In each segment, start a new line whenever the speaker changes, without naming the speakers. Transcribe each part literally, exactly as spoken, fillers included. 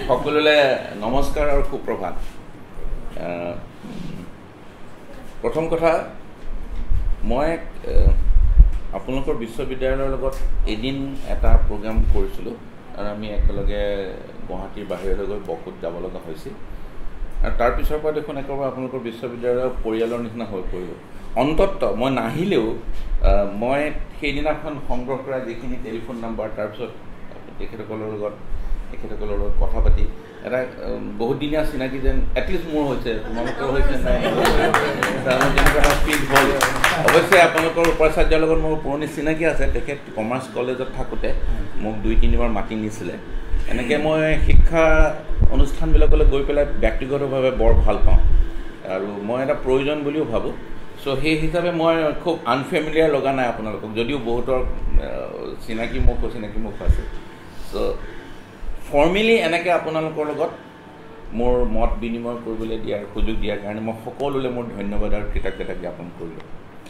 সকলোলে নমস্কাৰ আৰু সুপ্ৰভাত। প্ৰথম কথা মই আপোনালোকৰ বিশ্ববিদ্যালয়ৰ লগত এদিন এটা প্ৰগ্ৰাম কৰিছিলোঁ আৰু আমি একেলগে গুৱাহাটীৰ বাহিৰলৈ গৈ বকুত যাব লগা হৈছিল আৰু তাৰ পিছৰ পৰা দেখোন একেবাৰে আপোনালোকৰ বিশ্ববিদ্যালয়ৰ পৰিয়ালৰ নিচিনা হৈ পৰিব। অন্তত মই নাহিলেও মই সেইদিনাখন সংগ্ৰহ কৰা যিখিনি টেলিফোন নাম্বাৰ তাৰপিছত তেখেতসকলৰ লগত তেখেতসকলৰ লগত কথা পাতি এটা বহুত দিনীয়া চিনাকি যেন এটলিষ্ট মোৰ হৈছে, তোমালোকৰ হৈছে নাই তেনেকুৱা এটা ফিল হ'ল। অৱশ্যে আপোনালোকৰ উপাচাৰ্যৰ লগত মোৰ পুৰণি চিনাকি আছে। তেখেত কমাৰ্চ কলেজত থাকোঁতে মোক দুই তিনিবাৰ মাতি নিছিলে। এনেকৈ মই শিক্ষা অনুষ্ঠানবিলাকলৈ গৈ পেলাই ব্যক্তিগতভাৱে বৰ ভাল পাওঁ আৰু মই এটা প্ৰয়োজন বুলিও ভাবোঁ। চ' সেই হিচাপে মই খুব আনফেমিলিয়াৰ লগা নাই আপোনালোকক, যদিও বহুতৰ চিনাকি মুখ চিনাকি মুখ আছে। চ' ফৰ্মেলি এনেকৈ আপোনালোকৰ লগত মোৰ মত বিনিময় কৰিবলৈ দিয়াৰ সুযোগ দিয়াৰ কাৰণে মই সকলোলৈ মোৰ ধন্যবাদ আৰু কৃতজ্ঞতা জ্ঞাপন কৰিলোঁ।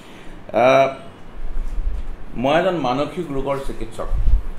মই এজন মানসিক ৰোগৰ চিকিৎসক।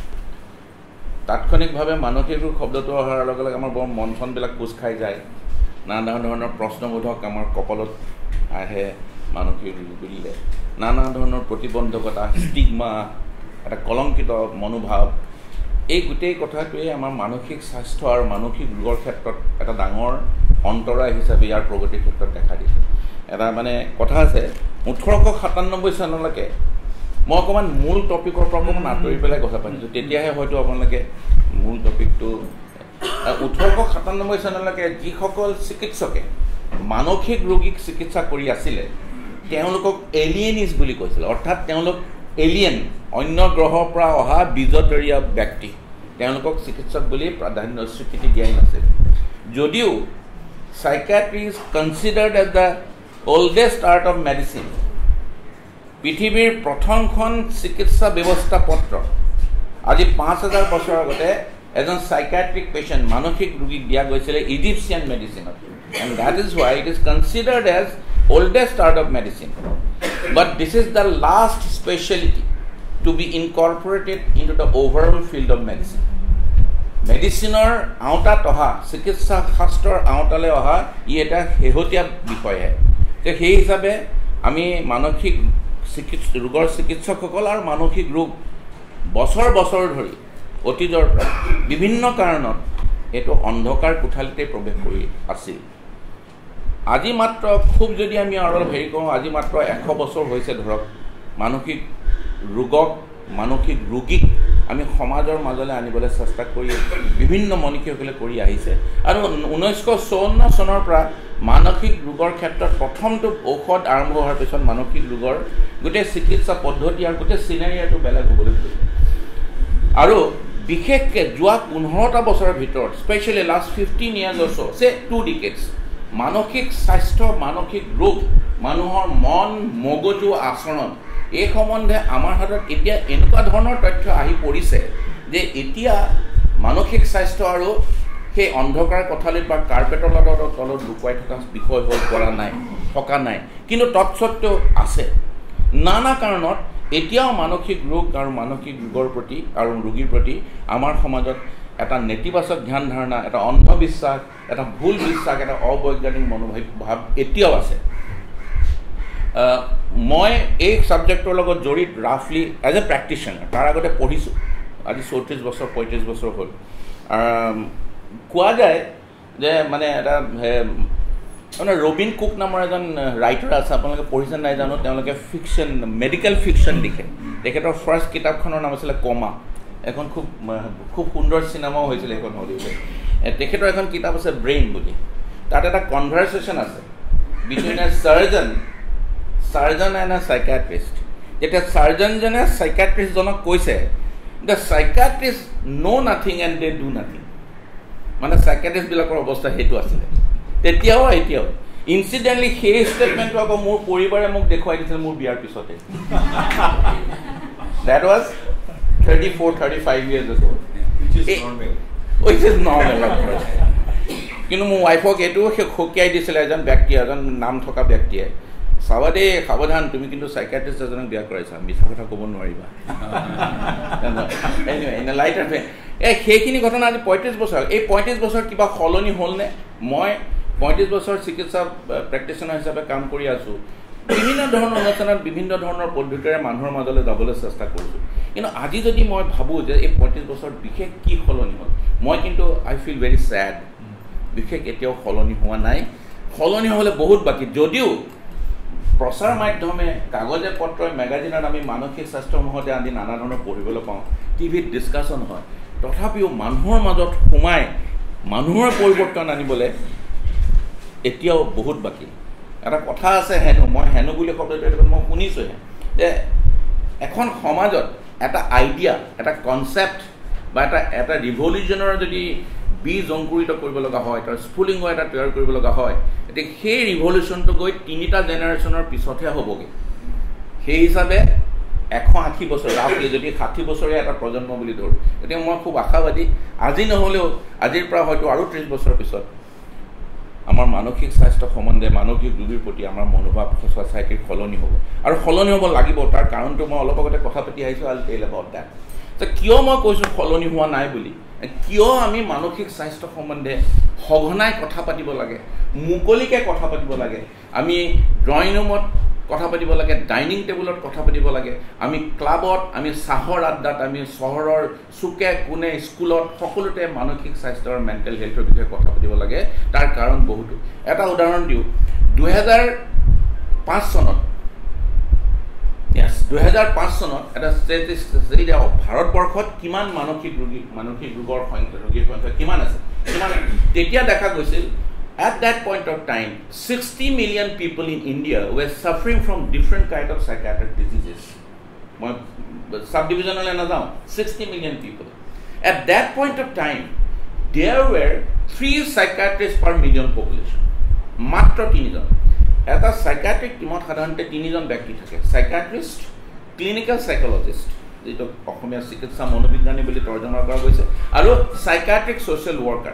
তাৎক্ষণিকভাৱে মানসিক ৰোগ শব্দটো অহাৰ লগে লগে আমাৰ বৰ মন চনবিলাক কোচ খাই যায়। নানা ধৰণৰ প্ৰশ্নবোধক আমাৰ কপালত আহে। মানসিক ৰোগ বুলিলে নানা ধৰণৰ প্ৰতিবন্ধকতা, ষ্টিগমা, এটা কলংকিত মনোভাৱ, এই গোটেই কথাটোৱে আমাৰ মানসিক স্বাস্থ্য আৰু মানসিক ৰোগৰ ক্ষেত্ৰত এটা ডাঙৰ অন্তৰায় হিচাপে ইয়াৰ প্ৰগতিৰ ক্ষেত্ৰত দেখা দিছে। এটা মানে কথা আছে, ওঠৰশ সাতান্নব্বৈ চনলৈকে মই অকণমান মূল টপিকৰ পৰা অকণমান আঁতৰি পেলাই কথা পাতিছোঁ, তেতিয়াহে হয়তো আপোনালোকে মূল টপিকটো ওঠৰশ সাতান্নব্বৈ চনলৈকে যিসকল চিকিৎসকে মানসিক ৰোগীক চিকিৎসা কৰি আছিলে তেওঁলোকক এলিয়েনিছ বুলি কৈছিল। অৰ্থাৎ তেওঁলোক এলিয়েন, অন্য গ্ৰহৰ পৰা অহা বীজতৰীয়া ব্যক্তি, তেওঁলোকক চিকিৎসক বুলি প্ৰাধান্য স্বীকৃতি দিয়াই নাছিল। যদিও psychiatry is considered as the oldest art of medicine, পৃথিৱীৰ প্ৰথমখন চিকিৎসা ব্যৱস্থা পত্ৰ আজি পাঁচ হাজাৰ বছৰ আগতে এজন চাইকিয়াট্ৰিক পেচেণ্ট মানসিক ৰোগীক দিয়া গৈছিলে ইজিপচিয়ান মেডিচিনত। And that is why it is considered as oldest art of medicine, but this is the last specialty to be incorporated into the overall field of medicine. Mediciner আওতাত অহা, চিকিৎসা শাস্ত্ৰৰ আওতালৈ অহা ই এটা শেহতীয়া বিষয়হে। তো সেই হিচাপে আমি মানসিক চিকিৎসা ৰোগৰ চিকিৎসকসকল আৰু মানসিক ৰোগ বছৰ বছৰ ধৰি অতীজৰ পৰা বিভিন্ন কাৰণত এইটো অন্ধকাৰ কোঠালিতে প্ৰৱেশ কৰি আছিল। আজি মাত্ৰ খুব যদি আমি আৰু হেৰি কৰোঁ, আজি মাত্ৰ এশ বছৰ হৈছে ধৰক মানসিক ৰোগক, মানসিক ৰোগীক আমি সমাজৰ মাজলৈ আনিবলৈ চেষ্টা কৰি বিভিন্ন মনীষীসকলে কৰি আহিছে। আৰু ঊনৈছশ চৌৱন্ন চনৰ পৰা মানসিক ৰোগৰ ক্ষেত্ৰত প্ৰথমটো ঔষধ আৰম্ভ হোৱাৰ পিছত মানসিক ৰোগৰ গোটেই চিকিৎসা পদ্ধতি আৰু গোটেই চিনাৰিয়াটো বেলেগ হ'বলৈ ধৰিছে। আৰু বিশেষকৈ যোৱা পোন্ধৰটা বছৰৰ ভিতৰত, specially last fifteen years or so' say two ডিকেডছ, মানসিক স্বাস্থ্য, মানসিক ৰোগ, মানুহৰ মন, মগজু, আচৰণ এই সম্বন্ধে আমাৰ হাতত এতিয়া এনেকুৱা ধৰণৰ তথ্য আহি পৰিছে যে এতিয়া মানসিক স্বাস্থ্য আৰু সেই অন্ধকাৰ কোঠালিত বা কাৰ্পেটৰ তলত তলত লুকুৱাই থকা বিষয় হৈ পৰা নাই, থকা নাই। কিন্তু তৎসত্ত্বেও আছে। নানা কাৰণত এতিয়াও মানসিক ৰোগ আৰু মানসিক ৰোগৰ প্ৰতি আৰু ৰোগীৰ প্ৰতি আমাৰ সমাজত এটা নেতিবাচক ধ্যান ধাৰণা, এটা অন্ধবিশ্বাস, এটা ভুল বিশ্বাস, এটা অবৈজ্ঞানিক মনোভাৱ ভাৱ এতিয়াও আছে। মই এই ছাবজেক্টৰ লগত জড়িত ৰাফলি এজ এ প্ৰেক্টিশ্যনাৰ, তাৰ আগতে পঢ়িছোঁ। আজি চৌত্ৰিছ বছৰ পঁয়ত্ৰিছ বছৰ হ'ল। কোৱা যায় যে মানে এটা মানে ৰবিন কুক নামৰ এজন ৰাইটাৰ আছে, আপোনালোকে পঢ়িছে নাই জানো। তেওঁলোকে ফিকশ্যন, মেডিকেল ফিকশ্যন লিখে। তেখেতৰ ফাৰ্ষ্ট কিতাপখনৰ নাম আছিলে কমা। এখন খুব খুব সুন্দৰ চিনেমাও হৈছিলে এখন হলিউডে। তেখেতৰ এখন কিতাপ আছে ব্ৰেইন বুলি। তাত এটা কনভাৰ্চেশ্যন আছে between a surgeon surgeon and a psychiatrist. যেতিয়া চাৰ্জনজনে চাইকিয়াট্ৰিষ্টজনক কৈছে the psychiatrist know' nothing and they do nothing, মানে চাইকিয়াট্ৰিষ্টবিলাকৰ অৱস্থা সেইটো আছিলে তেতিয়াও এতিয়াও। ইনচিডেণ্টলি সেই ষ্টেটমেণ্টটো আকৌ মোৰ পৰিবাৰে মোক দেখুৱাই দিছিলে মোৰ বিয়াৰ পিছতে। That was thirty-four, thirty-five years ago, which is normal. Which is normal. কিন্তু মোৰ ৱাইফক এইটো সকিয়াই দিছিলে এজন ব্যক্তি, এজন নাম থকা ব্যক্তিয়ে, চাবা দেই সাৱধান, তুমি কিন্তু চাইকিয়াট্ৰিষ্ট এজনক বিয়া কৰাইছা, মিছা কথা ক'ব নোৱাৰিবা। এই সেইখিনি ঘটনা আজি পঁয়ত্ৰিছ বছৰ এই পঁয়ত্ৰিছ বছৰ কিবা সলনি হ'লনে মই পঁয়ত্ৰিছ বছৰ চিকিৎসা প্ৰেক্টিশ্যনাৰ হিচাপে কাম কৰি আছোঁ বিভিন্ন ধৰণৰ অনুষ্ঠানত বিভিন্ন ধৰণৰ পদ্ধতিৰে মানুহৰ মাজলৈ যাবলৈ চেষ্টা কৰিছোঁ কিন্তু আজি যদি মই ভাবোঁ যে এই পঁয়ত্ৰিছ বছৰ বিশেষ কি সলনি হ'ল মই কিন্তু আই ফিল ভেৰি ছেড বিশেষ এতিয়াও সলনি হোৱা নাই সলনি হ'লে বহুত বাকী যদিও প্ৰচাৰ মাধ্যমে কাগজে পত্ৰই মেগাজিনত আমি মানসিক স্বাস্থ্যৰ মহতে আদি নানা ধৰণৰ পঢ়িবলৈ পাওঁ টিভিত ডিছকাশ্যন হয় তথাপিও মানুহৰ মাজত সোমাই মানুহৰ পৰিৱৰ্তন আনিবলৈ এতিয়াও বহুত বাকী এটা কথা আছে হেনো মই হেনো বুলি শব্দটো মই শুনিছোঁহে যে এখন সমাজত এটা আইডিয়া এটা কনচেপ্ট বা এটা এটা ৰিভলিউশ্যনৰ যদি বীজ অংকুৰিত কৰিব লগা হয় তাৰ স্ফুলিংগ এটা তৈয়াৰ কৰিব লগা হয় এতিয়া সেই ৰিভলিউশ্যনটো গৈ তিনিটা জেনেৰেশ্যনৰ পিছতহে হ'বগৈ সেই হিচাপে এশ আশী বছৰ ৰাফলি যদি ষাঠি বছৰীয়া এটা প্ৰজন্ম বুলি ধৰোঁ গতিকে মই খুব আশাবাদী আজি নহ'লেও আজিৰ পৰা হয়তো আৰু ত্ৰিছ বছৰ পিছত আমাৰ মানসিক স্বাস্থ্য সম্বন্ধে মানসিক ৰোগীৰ প্ৰতি আমাৰ মনোভাৱ ছ'চাইটিৰ সলনি হ'ব আৰু সলনি হ'ব লাগিব তাৰ কাৰণটো মই অলপ আগতে কথা পাতি আহিছোঁ আল টেল এবাউট দ্যাট যে কিয় মই কৈছোঁ সলনি হোৱা নাই বুলি কিয় আমি মানসিক স্বাস্থ্য সম্বন্ধে সঘনাই কথা পাতিব লাগে মুকলিকৈ কথা পাতিব লাগে আমি ড্ৰয়িং ৰুমত কথা পাতিব লাগে ডাইনিং টেবুলত কথা পাতিব লাগে আমি ক্লাবত আমি চাহৰ আড্ডাত আমি চহৰৰ চুকে কোণে স্কুলত সকলোতে মানসিক স্বাস্থ্য আৰু মেণ্টেল হেল্থৰ বিষয়ে কথা পাতিব লাগে তাৰ কাৰণ বহুতো এটা উদাহৰণ দিওঁ দুহেজাৰ পাঁচ চনত য়েছ দুহেজাৰ পাঁচ চনত এটা ষ্টেটিষ্টিক্স ভাৰতবৰ্ষত কিমান মানসিক ৰোগী মানসিক ৰোগৰ সংখ্যা ৰোগীৰ সংখ্যা কিমান আছে কিমান তেতিয়া দেখা গৈছিল at that point of time sixty million people in India were suffering from different kind of psychiatric diseases my subdivisional na jao sixty million people at that point of time there were three psychiatrists per million population matro tinijon eta psychiatric timot sadharante tinijon ব্যক্তি থাকে psychiatrist clinical psychologist যেটো অসমীয়া চিকিৎসা মনোবিজ্ঞানী বুলি তৰ্জমা কৰা হৈছে আৰু psychiatric social worker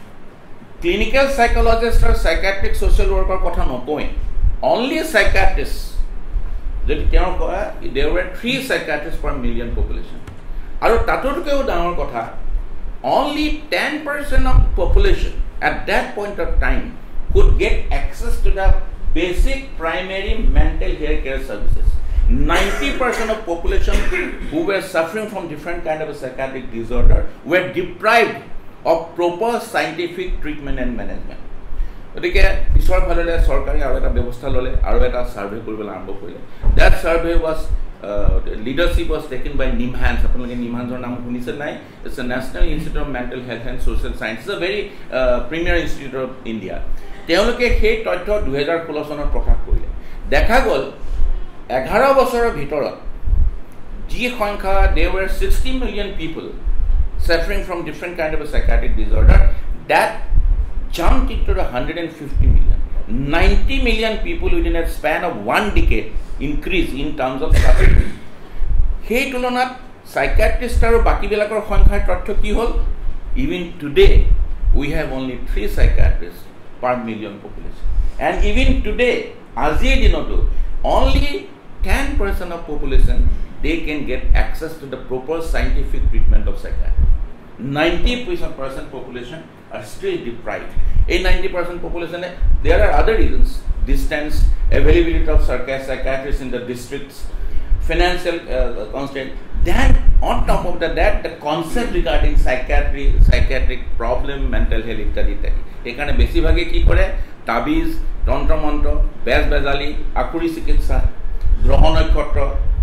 clinical psychologist or psychiatric social worker kotha nokoi only psychiatrists jodi kyon koa there were three psychiatrists per million population aru tatotokeu danor kotha only ten percent of population at that point of time could get access to the basic primary mental health care services ninety percent of population who were suffering from different kind of a psychiatric disorder were deprived of proper scientific treatment and management গতিকে পিছৰ ফাললে চৰকাৰে আৰু এটা ব্যৱস্থা ললে আৰু এটা survey কৰিবলৈ আৰম্ভ কৰিলে that survey was uh, leadership was taken by nimhans আপোনালোকে nimhansৰ নাম শুনিছে নাই it's a national institute of mental health and social science it's a very uh, premier institute of India তেওঁলোকে সেই তথ্য দুহেজাৰ ষোল্ল চনত প্ৰকাশ কৰিলে দেখা গ'ল এঘাৰ বছৰৰ ভিতৰত যি সংখ্যা there were sixty million people suffering from different kind of a psychiatric disorder that jumped into the one hundred fifty million ninety million people within a span of one decade increase in terms of suffering hey tulonat psychiatrist aru baki bilakor সংখ্যাৰ তথ্য কি হল even today we have only three psychiatrists per million population and even today আজি dinoto only ten percent of population they can get access to the proper scientific treatment of psychiatry ninety percent population are still deprived in ninety percent population there are other reasons distance availability of psychiatrists in the districts financial uh, constraint then on top of that, that the concept regarding psychiatry psychiatric problem mental health ityadi ityadi ekane beshi bhage ki kore tabiz tantra mantra bes bezali akuri chikitsa গ্ৰহ নক্ষত্ৰ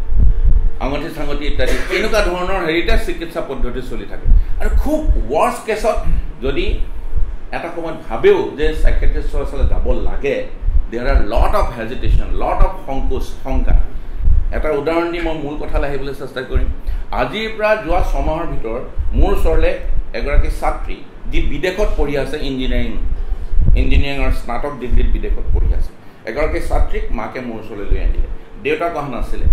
আঙঠি সাঙঠি ইত্যাদি এনেকুৱা ধৰণৰ হেৰিটা চিকিৎসা পদ্ধতি চলি থাকে আৰু খুব ৱৰ্ষ্ট কেছত যদি এটা সময়ত ভাবেও যে সাইকিয়াট্ৰিষ্টৰ ওচৰলৈ যাব লাগে there are lot of hesitation lot of সংকোচ শংকা এটা উদাহৰণ দি মই মূল কথালৈ আহিবলৈ চেষ্টা কৰিম আজিৰ পৰা যোৱা ছমাহৰ ভিতৰত মোৰ ওচৰলৈ এগৰাকী ছাত্ৰী যি বিদেশত পঢ়ি আছে ইঞ্জিনিয়াৰিং ইঞ্জিনিয়াৰিঙৰ স্নাতক ডিগ্ৰীত বিদেশত পঢ়ি আছে এগৰাকী ছাত্ৰীক মাকে মোৰ ওচৰলৈ লৈ আনিলে দেউতা কহা নাছিলে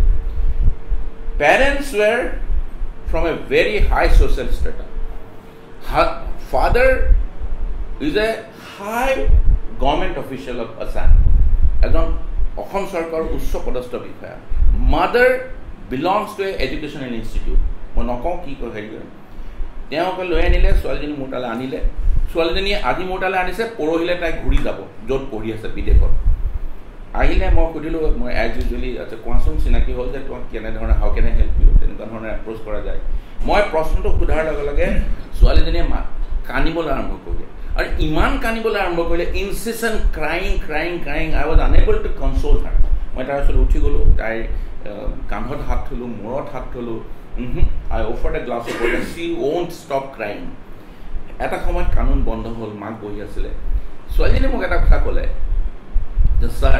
parents were from a very high social strata Her father is a high government official of Assam ejon Assam চৰকাৰৰ উচ্চ পদস্থ বিষয়া mother belongs to a educational institute মই নকওঁ কি কয় হেৰি তেওঁকে লৈ আনিলে ছোৱালীজনী মোৰ তালৈ আনিলে ছোৱালীজনীয়ে আজি মোৰ তালৈ আনিছে পৰহিলে তাই ঘূৰি যাব য'ত পঢ়ি আছে বিদেশত আহিলে মই সুধিলোঁ মই এজ ইউজুৱেলি আচ্ছা কোৱাচোন চিনাকি হ'ল যে তোমাক কেনেধৰণে হাউ কেনে হেল্প ইউ তেনেকুৱা ধৰণে এপ্ৰ'চ কৰা যায় মই প্ৰশ্নটো সোধাৰ লগে লগে ছোৱালীজনীয়ে মা কান্দিবলৈ আৰম্ভ কৰিলে আৰু ইমান কান্দিবলৈ আৰম্ভ কৰিলে incessant crying crying crying I was unable to control her মই তাৰ ওচৰত উঠি গ'লোঁ তাইৰ কান্ধত হাত থ'লোঁ মূৰত হাত থ'লোঁ I offered a glass of water she won't stop crying এটা সময়ত কানুন বন্ধ হ'ল মাক বহি আছিলে ছোৱালীজনীয়ে মোক এটা কথা ক'লে যে ছাৰ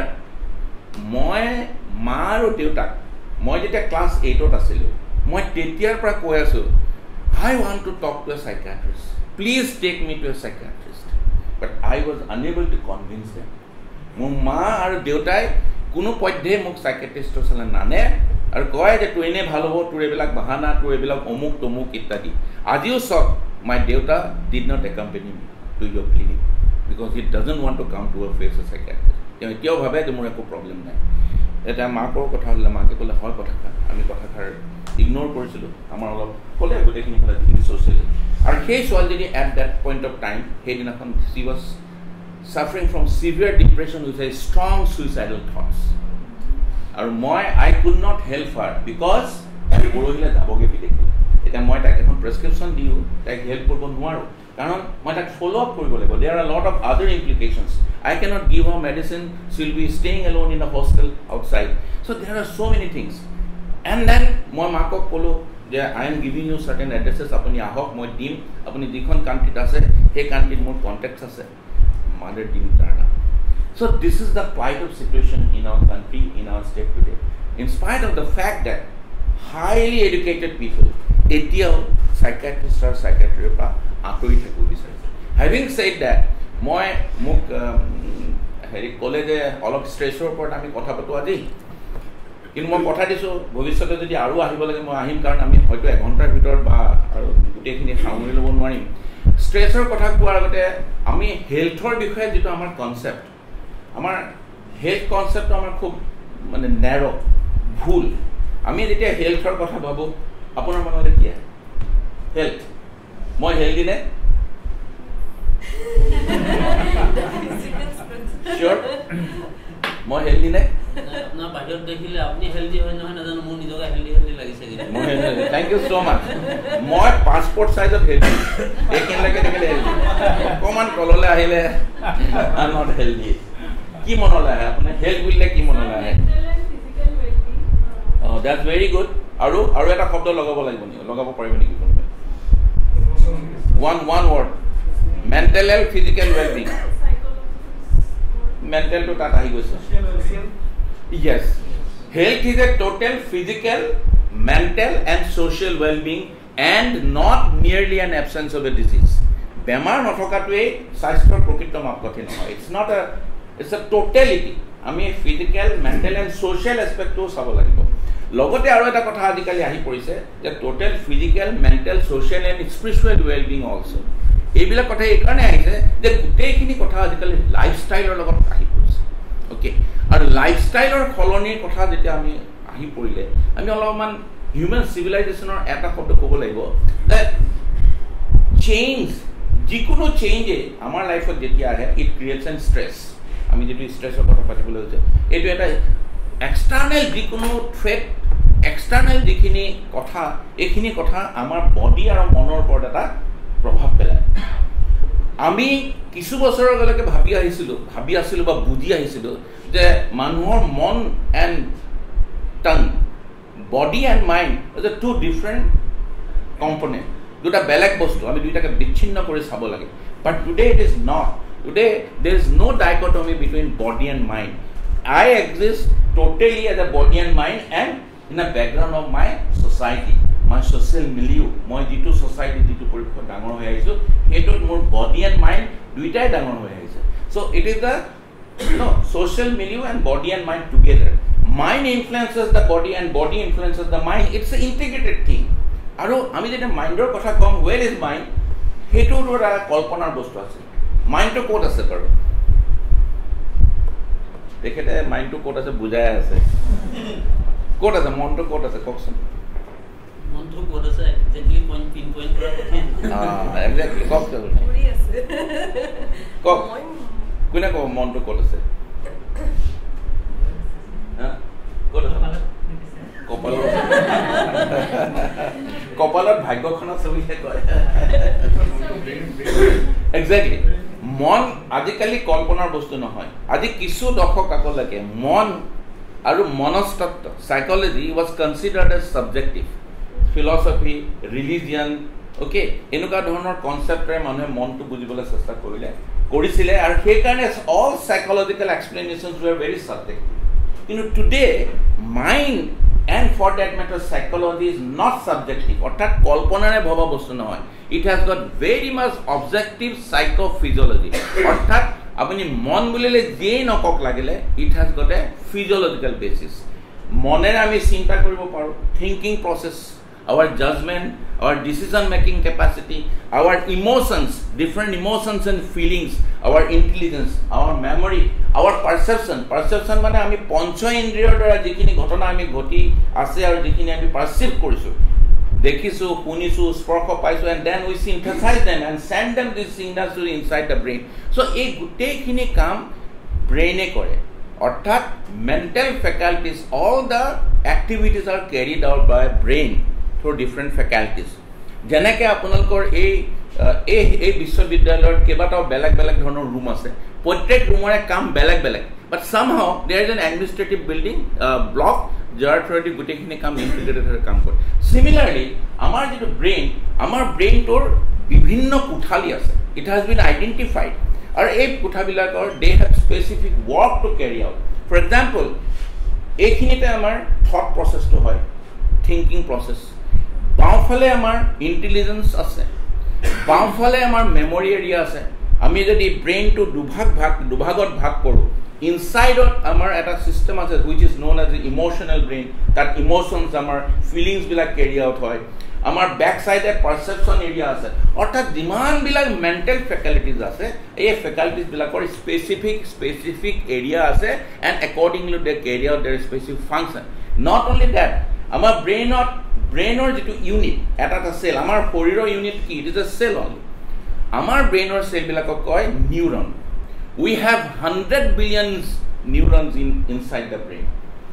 মই মা আৰু দেউতাক মই যেতিয়া ক্লাছ এইটত আছিলোঁ মই তেতিয়াৰ পৰা কৈ আছোঁ I want to talk to a psychiatrist please take me to a psychiatrist but I was unable to convince them মোৰ মা আৰু দেউতাই কোনো পধ্যেই মোক চাইকিয়াট্ৰিষ্টৰ ওচৰলৈ নানে আৰু কয় যে তোৰ এনেই ভাল হ'ব তোৰ এইবিলাক বাহানা তোৰ এইবিলাক অমুক তমুক ইত্যাদি আজিও চাওক মাই দেউতা did not accompany me to your clinic because he doesn't want to come to a face a psychiatrist তেওঁ এতিয়াও ভাবে যে মোৰ একো প্ৰব্লেম নাই এতিয়া মাকৰ কথা হ'লে মাকে ক'লে হয় কথাষাৰ আমি কথাষাৰ ইগন'ৰ কৰিছিলোঁ আমাৰ অলপ ক'লে গোটেইখিনি হ'লে যিখিনি ছ'চিয়েলি আৰু সেই ছোৱালীজনী at that point of time সেইদিনাখন she was suffering from severe depression with a strong suicidal thoughts আৰু মই I could not help her because পৰহিলৈ যাবগৈ বিদেশলৈ এতিয়া মই তাক এখন প্ৰেছক্ৰিপশ্যন দিওঁ তাইক হেল্প কৰিব নোৱাৰোঁ কাৰণ মই তাক ফ'ল' আপ কৰিব লাগিব there are lot of other implications I can't give her medicine she will be staying alone in a hostel outside so' there are so' many things and then মই মাকক ক'লোঁ যে I am giving you certain addresses আপুনি আহক মই দিম আপুনি যিখন কাণ্ট্ৰিত আছে সেই কাণ্ট্ৰিত মোৰ কণ্টেক্টছ আছে মাদাৰ ডিম তাৰ নাম So this is the plight of situation in our country, in our state today. In spite of the fact that highly educated people, etiao psychiatrists or psychiatry pa atoi thaku bisariছে. Having said that, moi muk heri kole je olop stressor opor ami kotha patu aji. কিন্তু মই কথা দিছোঁ ভৱিষ্যতে যদি আৰু আহিব লাগে মই আহিম কাৰণ আমি হয়তো এঘণ্টাৰ ভিতৰত বা আৰু গোটেইখিনি সামৰি ল'ব নোৱাৰিম ষ্ট্ৰেছৰ কথা কোৱাৰ আগতে আমি হেল্থৰ বিষয়ে যিটো আমাৰ কনচেপ্ট আমাৰ হেল্থ কনচেপ্টটো আমাৰ খুব মানে নেৰ' ভুল আমি যেতিয়া হেল্থৰ কথা ভাবোঁ আপোনাৰ মনত কি আহে হেল্থ মই হেল্থি নে চিয়'ৰ মই হেল্থি নে
আপোনাৰ বাহিৰত দেখিলে আপুনি হেল্থি হয় নহয় নাজানো মোৰ নিজকে হেল্থি হেল্থি লাগিছে
থেংক ইউ ছ' মাছ মই পাছপৰ্ট চাইজত হেল্থি এইখিনিলৈকে দেখিলে হেল্থি অকণমান তললৈ আহিলে আই নট হেল্থি কি মনলৈ আহে আপোনাৰ হেল্থ বুলিলে কি মনলৈ আহে অঁ ডেটছ ভেৰি গুড আৰু আৰু এটা শব্দ লগাব লাগিব নেকি লগাব পাৰিব নেকি কোনোবাই one one word mental health physical wellbeing মেণ্টেলটো তাত আহি গৈছে yes health is a total physical mental and social wellbeing and not merely an absence of a disease বেমাৰ নথকাটোৱেই স্বাস্থ্যৰ প্ৰকৃত মাপকাঠি নহয় it's not a it's a totality আমি ফিজিকেল মেণ্টেল এণ্ড ছ'চিয়েল এছপেক্টটোও চাব লাগিব লগতে আৰু এটা কথা আজিকালি আহি পৰিছে যে total physical mental social and spiritual wellbeing also' এইবিলাক কথা এইকাৰণে আহিছে যে গোটেইখিনি কথা আজিকালি লাইফষ্টাইলৰ লগত আহি পৰিছে অ'কে আৰু লাইফষ্টাইলৰ সলনিৰ কথা যেতিয়া আমি আহি পৰিলে আমি অলপমান হিউমেন চিভিলাইজেশ্যনৰ এটা শব্দ ক'ব লাগিব যে চেঞ্জ যিকোনো চেঞ্জে আমাৰ লাইফত যেতিয়া আহে ইট ক্ৰিয়েটছ এন ষ্ট্ৰেছ আমি যিটো ষ্ট্ৰেছৰ কথা পাতিবলৈ হৈছে এইটো এটা এক্সটাৰ্নেল যিকোনো থ্ৰেট এক্সটাৰ্নেল যিখিনি কথা এইখিনি কথা আমাৰ বডি আৰু মনৰ ওপৰত এটা প্ৰভাৱ পেলায় আমি কিছু বছৰৰ আগলৈকে ভাবি আহিছিলোঁ ভাবি আছিলোঁ বা বুজি আহিছিলোঁ যে মানুহৰ মন এণ্ড টাং body and mind is a two different component দুটা বেলেগ বস্তু আমি দুইটাকে বিচ্ছিন্ন কৰি চাব লাগে but today it is not today there is no' dichotomy between body and mind I exist totally as a body and mind and in a background of my society মই ছ'চিয়েল মিলিও মই যিটো society যিটো পৰিৱেশত ডাঙৰ হৈ আহিছোঁ সেইটোত মোৰ বডি এণ্ড মাইণ্ড দুইটাই ডাঙৰ হৈ আহিছে চ' ইট ইজ দ্য ন social milieu and body and mind together mind influences the body and body influences the mind it's a integrated thing আৰু আমি যেতিয়া মাইণ্ডৰ কথা কম ৱেৰ ইজ মাইণ্ড সেইটোতো এটা কল্পনাৰ বস্তু আছে মাইণ্ডটো ক'ত আছে বাৰু তেখেতে মাইণ্ডটো ক'ত আছে বুজাই আছে ক'ত আছে মনটো ক'ত আছে কওকচোন
মনটো ক'ত আছে একজেক্টলি পইণ্ট পিন পইণ্ট কৰা কঠিন
একজেক্টলি কওক কওক কোনে কওক মনটো ক'ত আছে ক'ত আছে কপালত কপালত ভাগ্যখনৰ ছবিহে কয় একজেক্টলি মন আজিকালি কল্পনাৰ বস্তু নহয় আজি কিছু দশক আগলৈকে মন আৰু মনস্তত্ব psychology was considered as subjective philosophy religion okay এনেকুৱা ধৰণৰ কনসেপ্টৰে মানুহে মনটো বুজিবলৈ চেষ্টা কৰিলে কৰিছিলে আৰু সেই কাৰণে all psychological explanations were very subjective কিন্তু today mind and for that matter psychology is not subjective অৰ্থাৎ কল্পনাৰে ভবা বস্তু নহয় it has got very much objective psychophysiology অৰ্থাৎ আপুনি মন বুলিলে যেই নকক লাগিলে it has got a physiological basis মনেৰে আমি চিন্তা কৰিব পাৰো thinking process our judgment our decision making capacity our emotions different emotions and feelings our intelligence our memory our perception perception মানে আমি পঞ্চ ইন্দ্ৰিয়ৰ দ্বাৰা যিখিনি ঘটনা আমি ঘটি আছে আৰু যিখিনি আমি পাৰসিভ কৰিছো দেখিছো শুনিছো স্পৰ্শ পাইছো and then we synthesize them and send them these signals to inside the brain so এই গোটেইখিনি কাম ব্ৰেইনে কৰে অৰ্থাৎ mental faculties all the activities are carried out by brain through different faculties যেনেকৈ আপোনালোকৰ এই এই এই বিশ্ববিদ্যালয়ৰ কেইবাটাও বেলেগ বেলেগ ধৰণৰ ৰুম আছে প্ৰত্যেক ৰুমৰে কাম বেলেগ বেলেগ but somehow there is an administrative building uh, block যাৰ থ্ৰুদি গোটেইখিনি কাম ইন্টিগ্ৰেটেড হৈ কাম কৰে similarly আমাৰ যেটো ব্ৰেইন আমাৰ ব্ৰেইনটোৰ বিভিন্ন কোঠালি আছে it has been identified আৰু এই কোঠাবিলাকৰ they have specific work to carry out for example এইখিনিতে আমাৰ thought process to হয় thinking process বাওঁফালে আমাৰ ইন্টেলিজেন্স আছে বাওঁফালে আমাৰ মেমৰি এৰিয়া আছে আমি যদি ব্ৰেইনটো দুভাগ ভাগ দুভাগত ভাগ কৰো ইনসাইডত আমাৰ এটা সিস্টেম আছে which is known as the emotional brain that emotions আমাৰ feelings বিলাক carry out হয় আমাৰ ব্যাক সাইডে পারসেপশন এরিয়া আছে অর্থাৎ যিমান বিলাক মেন্টাল ফ্যাকাল্টিজ আছে এই ফ্যাকাল্টিজ বিলাকৰ স্পেসিফিক স্পেসিফিক এরিয়া আছে and accordingly they carry out their specific function not only that আমাৰ ব্ৰেইনত ব্ৰেইনৰ যেটো ইউনিট এটা এটা সেল আমাৰ শৰীৰৰ ইউনিট কি it is a cell only আমাৰ ব্ৰেইনৰ সেল বিলাকক কয় neuron we have one hundred billion neurons in inside the brain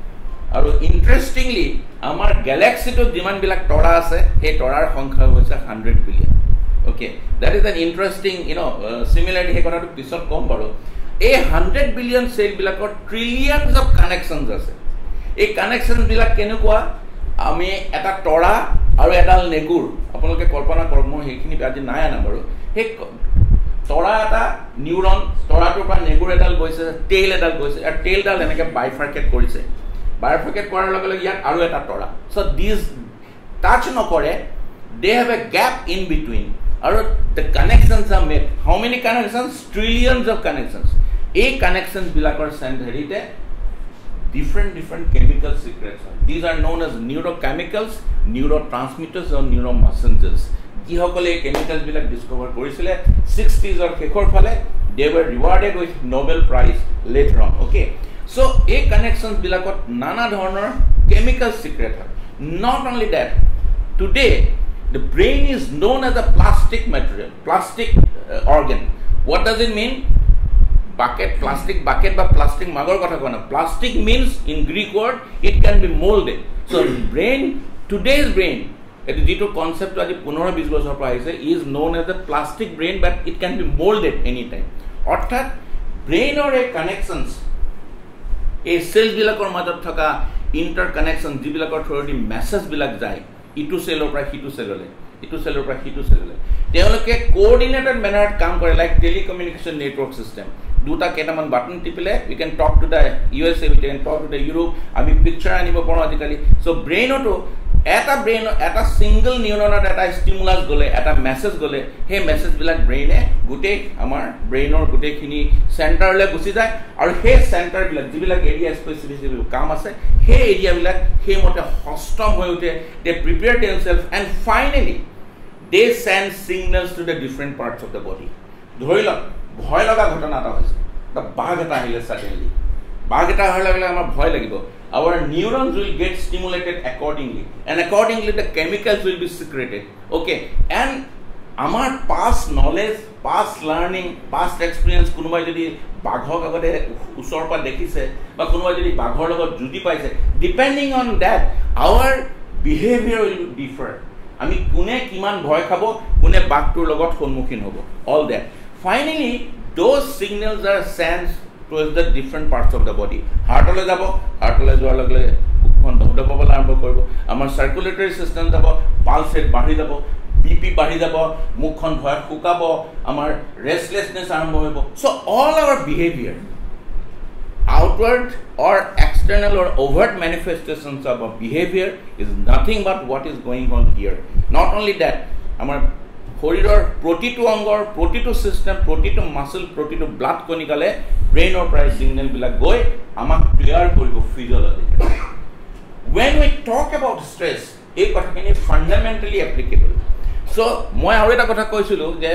আৰু ইন্টারেস্টিংলি আমাৰ গ্যালাক্সিটো যিমান বিলাক তৰা আছে এই তৰাৰ সংখ্যা হৈছে one hundred billion okay that is an interesting you know uh, similarly হে কথাটো পিছত কম বাৰু এই one hundred billion সেল বিলাকৰ trillions of connections আছে এই কানেকশন বিলাক কেনেকুৱা আমি এটা তৰা আৰু এডাল নেগুৰ আপোনালোকে কল্পনা কৰক মই হেখিনি আজি নাই আনা বাৰু হে তৰা এটা নিউৰন তৰাটোৰ পৰা নেগুৰ এডাল গৈছে টেইল এডাল গৈছে আৰু টেইলডাল এনেকৈ বাইফাৰ্কেট কৰিছে বাইফাৰ্কেট কৰাৰ লগে লগে ইয়াত আৰু এটা তৰা সো দিস টাচ নকৰে they have a gap in between আৰু the connections are made how many connections trillions of connections এই connections বিলাকৰ সেন্টাৰিতে different different chemical secrets are. These are known as neurochemicals neurotransmitters or neuromessengers কি হকলে chemicals বিলাক discover কৰিছিলে sixties or শেষৰ ফালে they were rewarded with Nobel Prize later on okay so এই connections বিলাকত নানা ধৰণৰ chemical secret হয় not only that today the brain is known as a plastic material plastic uh, organ what does it mean bucket plastic bucket বা plastic magor কথা কোনা plastic means in Greek word it can be molded so brain today's brain এটো যেটো concept আজি fifteen twenty বছৰ পৰা আহিছে is known as the plastic brain but it can be molded anytime অৰ্থাৎ ব্ৰেইনৰ এই কানেকশনস এই সেলস বিলাকৰ মাজত থকা ইন্টাৰ কানেকশন যিবিলাকৰ থ্ৰুদি মেছেজ বিলাক যায় ইটো সেলৰ পৰা হিটো সেললে ইটো সেলৰ পৰা হিটো সেললে তেওঁলোকে কোঅৰ্ডিনেটেড মেনাৰত কাম কৰে লাইক টেলিকমিউনিকেশন নেটৱৰ্ক সিস্টেম দুটা কেটামান বাটন টিপিলে we can talk to the U S A we can talk to the Europe আমি পিকচাৰ আনিব পাৰো আজিকালি সো ব্ৰেইনটো এটা ব্ৰেইন এটা সিঙ্গল নিউরনত এটা স্টিমুলাস গলে এটা মেসেজ গলে হে মেসেজ বিলাক ব্ৰেইনে গুটে আমাৰ ব্ৰেইনৰ গুটেখিনি সেন্টাৰলে গুচি যায় আৰু হে সেন্টাৰ বিলাক যিবিলাক এৰিয়া স্পেসিফিক কাম আছে হে এৰিয়া বিলাক হে মতে হস্তম হৈ উঠে they prepare themselves and finally they send signals to the different parts of the body ধৰিল ভয় লগা ঘটনা এটা হৈছে তা বাঘ এটা আহিলে সাডেনলি বাঘ এটা অহাৰ লগে লগে আমাৰ ভয় লাগিব our neurons will get stimulated accordingly and accordingly the chemicals will be secreted okay and our past knowledge past learning past experience কোনোবাই যদি বাঘক আগতে উছৰ পৰা দেখিছে বা কোনোবাই যদি বাঘৰ লগত জুদি পাইছে depending on that our behavior will differ আমি কোনে কিমান ভয় খাব কোনে বাঘটোৰ লগত সন্মুখীন হ'ব all that finally those signals are sent towards the different parts of the body heartole jabo heartole joar lagle bukhon dhauda pabala arambo koribo amar circulatory system jabo pulse rate bahi jabo bp bahi jabo mukhon bhoy khukabo amar restlessness arambo hobo so all our behavior outward or external or overt manifestations of our behavior is nothing but what is going on here not only that amar শৰীৰৰ প্ৰতিটো অংগৰ প্ৰতিটো system প্ৰতিটো muscle প্ৰতিটো blood কণিকালে ব্ৰেইনৰ প্ৰায় signal বিলাক গৈ আমাক ক্লিয়াৰ কৰিব physiology when we talk about stress এই কথাখিনি ফান্ডামেন্টালি এপ্লিকেবল সো মই আৰু এটা কথা কৈছিলো যে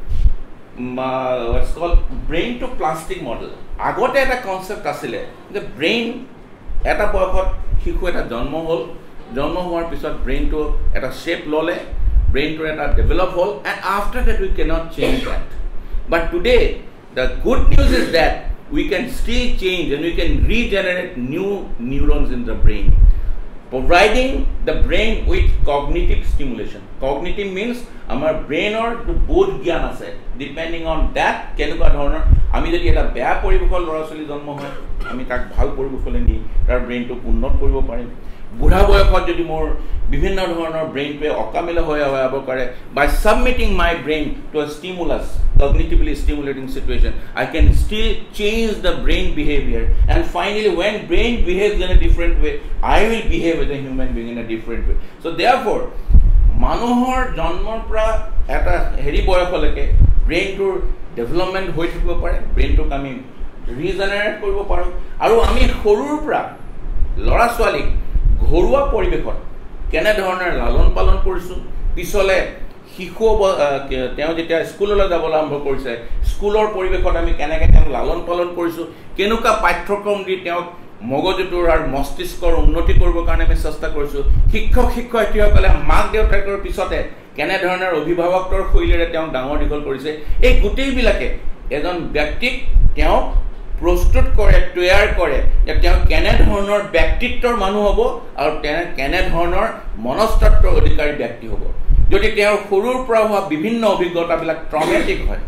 what's called brain to plastic model আগতে এটা কনসেপ্ট আছিল যে ব্ৰেইন এটা বয়সত শিশু এটা জন্ম হ'ল জন্ম হোৱাৰ পিছত ব্ৰেইনটো এটা শেপ ললে brain to eta develop whole and after that we cannot change that but today the good news is that we can still change and we can regenerate new neurons in the brain providing the brain with cognitive stimulation cognitive means our brain or to both gyan ase depending on that kenuka dhoroner ami jodi eta beya poribokol lora choli janmo hoy ami tak bhal poribokole ni tar brain to unnot koribo parim বুঢ়া বয়সত যদি মোৰ বিভিন্ন ধৰণৰ ব্ৰেইনটোৱে অকামিলা হৈ আহিব পাৰে by submitting my brain to a stimulus cognitively stimulating situation I can still change the brain behavior and finally when brain behaves in a different way I will behave as a human being in a different way so therefore মানুহৰ জন্মৰ পৰা এটা হেৰি বয়সলৈকে ব্ৰেইনটোৰ development হৈ থাকিব পাৰে ব্ৰেইনটোক আমি ৰিজেনাৰেট কৰিব পাৰো আৰু আমি সৰুৰ পৰা লৰা ছোৱালী ঘৰুৱা পৰিবেশত কেনে ধৰণৰ লালন পালন কৰিছো পিছলে শিশু তেওঁ যেতিয়া স্কুললৈ যাব আৰম্ভ কৰিছে স্কুলৰ পৰিবেশত আমি কেনেকৈ তেওঁ লালন পালন কৰিছো কেনেকুৱা পাঠ্যক্ৰম দি তেওঁ মগজুটোৰ আৰু মস্তিষ্কৰ উন্নতি কৰিবৰ কাৰণে আমি চেষ্টা কৰিছো শিক্ষক শিক্ষয়িত্ৰীসকলে মাক দেউতাকৰ পিছতে কেনে ধৰণৰ অভিভাৱকৰ শৈলীৰে তেওঁ ডাঙৰ দীঘল কৰিছে এই গোটেইবিলাকে এজন ব্যক্তিক তেওঁ প্ৰস্তুত কৰে তৈয়াৰ কৰে যে তেওঁ কেনে ধৰণৰ ব্যক্তিত্বৰ মানুহ হ'ব আৰু তেওঁ কেনে ধৰণৰ মনস্তত্বৰ অধিকাৰী ব্যক্তি হ'ব যদি তেওঁ সৰুৰ পৰা হোৱা বিভিন্ন অভিজ্ঞতাবিলাক ট্ৰমেটিক হয়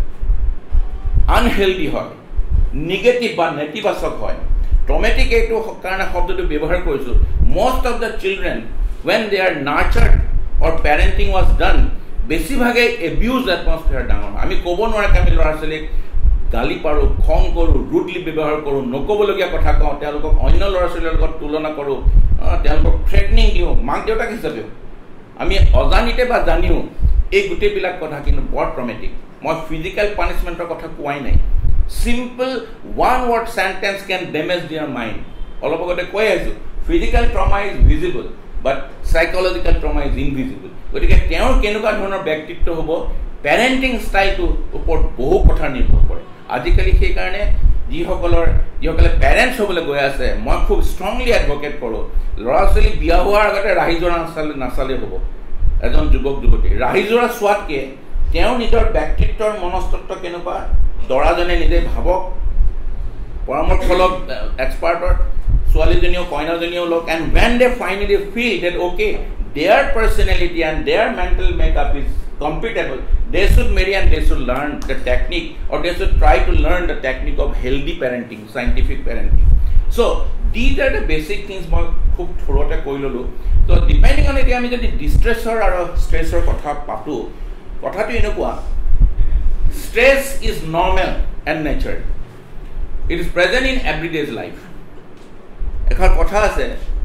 আনহেলদি হয় নেগেটিভ বা নেতিবাচক হয় ট্ৰমেটিক এইটো কাৰণে শব্দটো ব্যৱহাৰ কৰিছো most of the children when they are nurtured or parenting was done বেছিভাগে abuse atmosphere ডাঙৰ আমি ক'ব নোৱাৰে আমি ল'ৰা ছোৱালীক গালি পাৰো খং কৰো ৰুডলি ব্যৱহাৰ কৰো নকবলগীয়া কথা কওঁ তেওঁলোকক অন্য ল'ৰা ছোৱালীৰ লগত তুলনা কৰো তেওঁলোকক থ্ৰেটনিং দিওঁ মাক দেউতাক হিচাপে আমি অজানিতে বা জানিও এই গোটেইবিলাক কথা কিন্তু বৰ ট্ৰমেটিক মই ফিজিক্যাল পানিশমেন্টৰ কথা কোৱাই নাই simple one word sentence can damage their mind অলপ আগতে কৈ আছো physical trauma is visible but psychological trauma is invisible গতিকে তেওঁৰ কেনেকুৱা ধৰণৰ ব্যক্তিত্ব হ'ব parenting style to ওপৰত বহু কথা নিৰ্ভৰ কৰে আজিকালি সেই কাৰণে যিসকলৰ যিসকলে পেৰেণ্টছ হ'বলৈ গৈ আছে মই খুব ষ্ট্ৰংলি এডভোকেট কৰোঁ ল'ৰা ছোৱালী বিয়া হোৱাৰ আগতে ৰাহিজোৰা নাচালে নাচালে হ'ব এজন যুৱক যুৱতী ৰাহিজোৰা চোৱাতকৈ তেওঁ নিজৰ ব্যক্তিত্বৰ মনস্তত্ব কেনেকুৱা দৰাজনে নিজে ভাবক পৰামৰ্শ লওক এক্সপাৰ্টৰ ছোৱালীজনীও কইনাজনীও লওক and when they finally feel that okay their personality and their mental makeup is compatible they should marry and they should learn the technique or they should try to learn the technique of healthy parenting scientific parenting so these are the basic things মই খুব থোৰতে কৈ ললো so depending on it আমি যদি distressor আৰু stressor কথা পাতো কথাটো এনেকুৱা stress is normal and natural it is present in everyday's life এখাৰ কথা আছে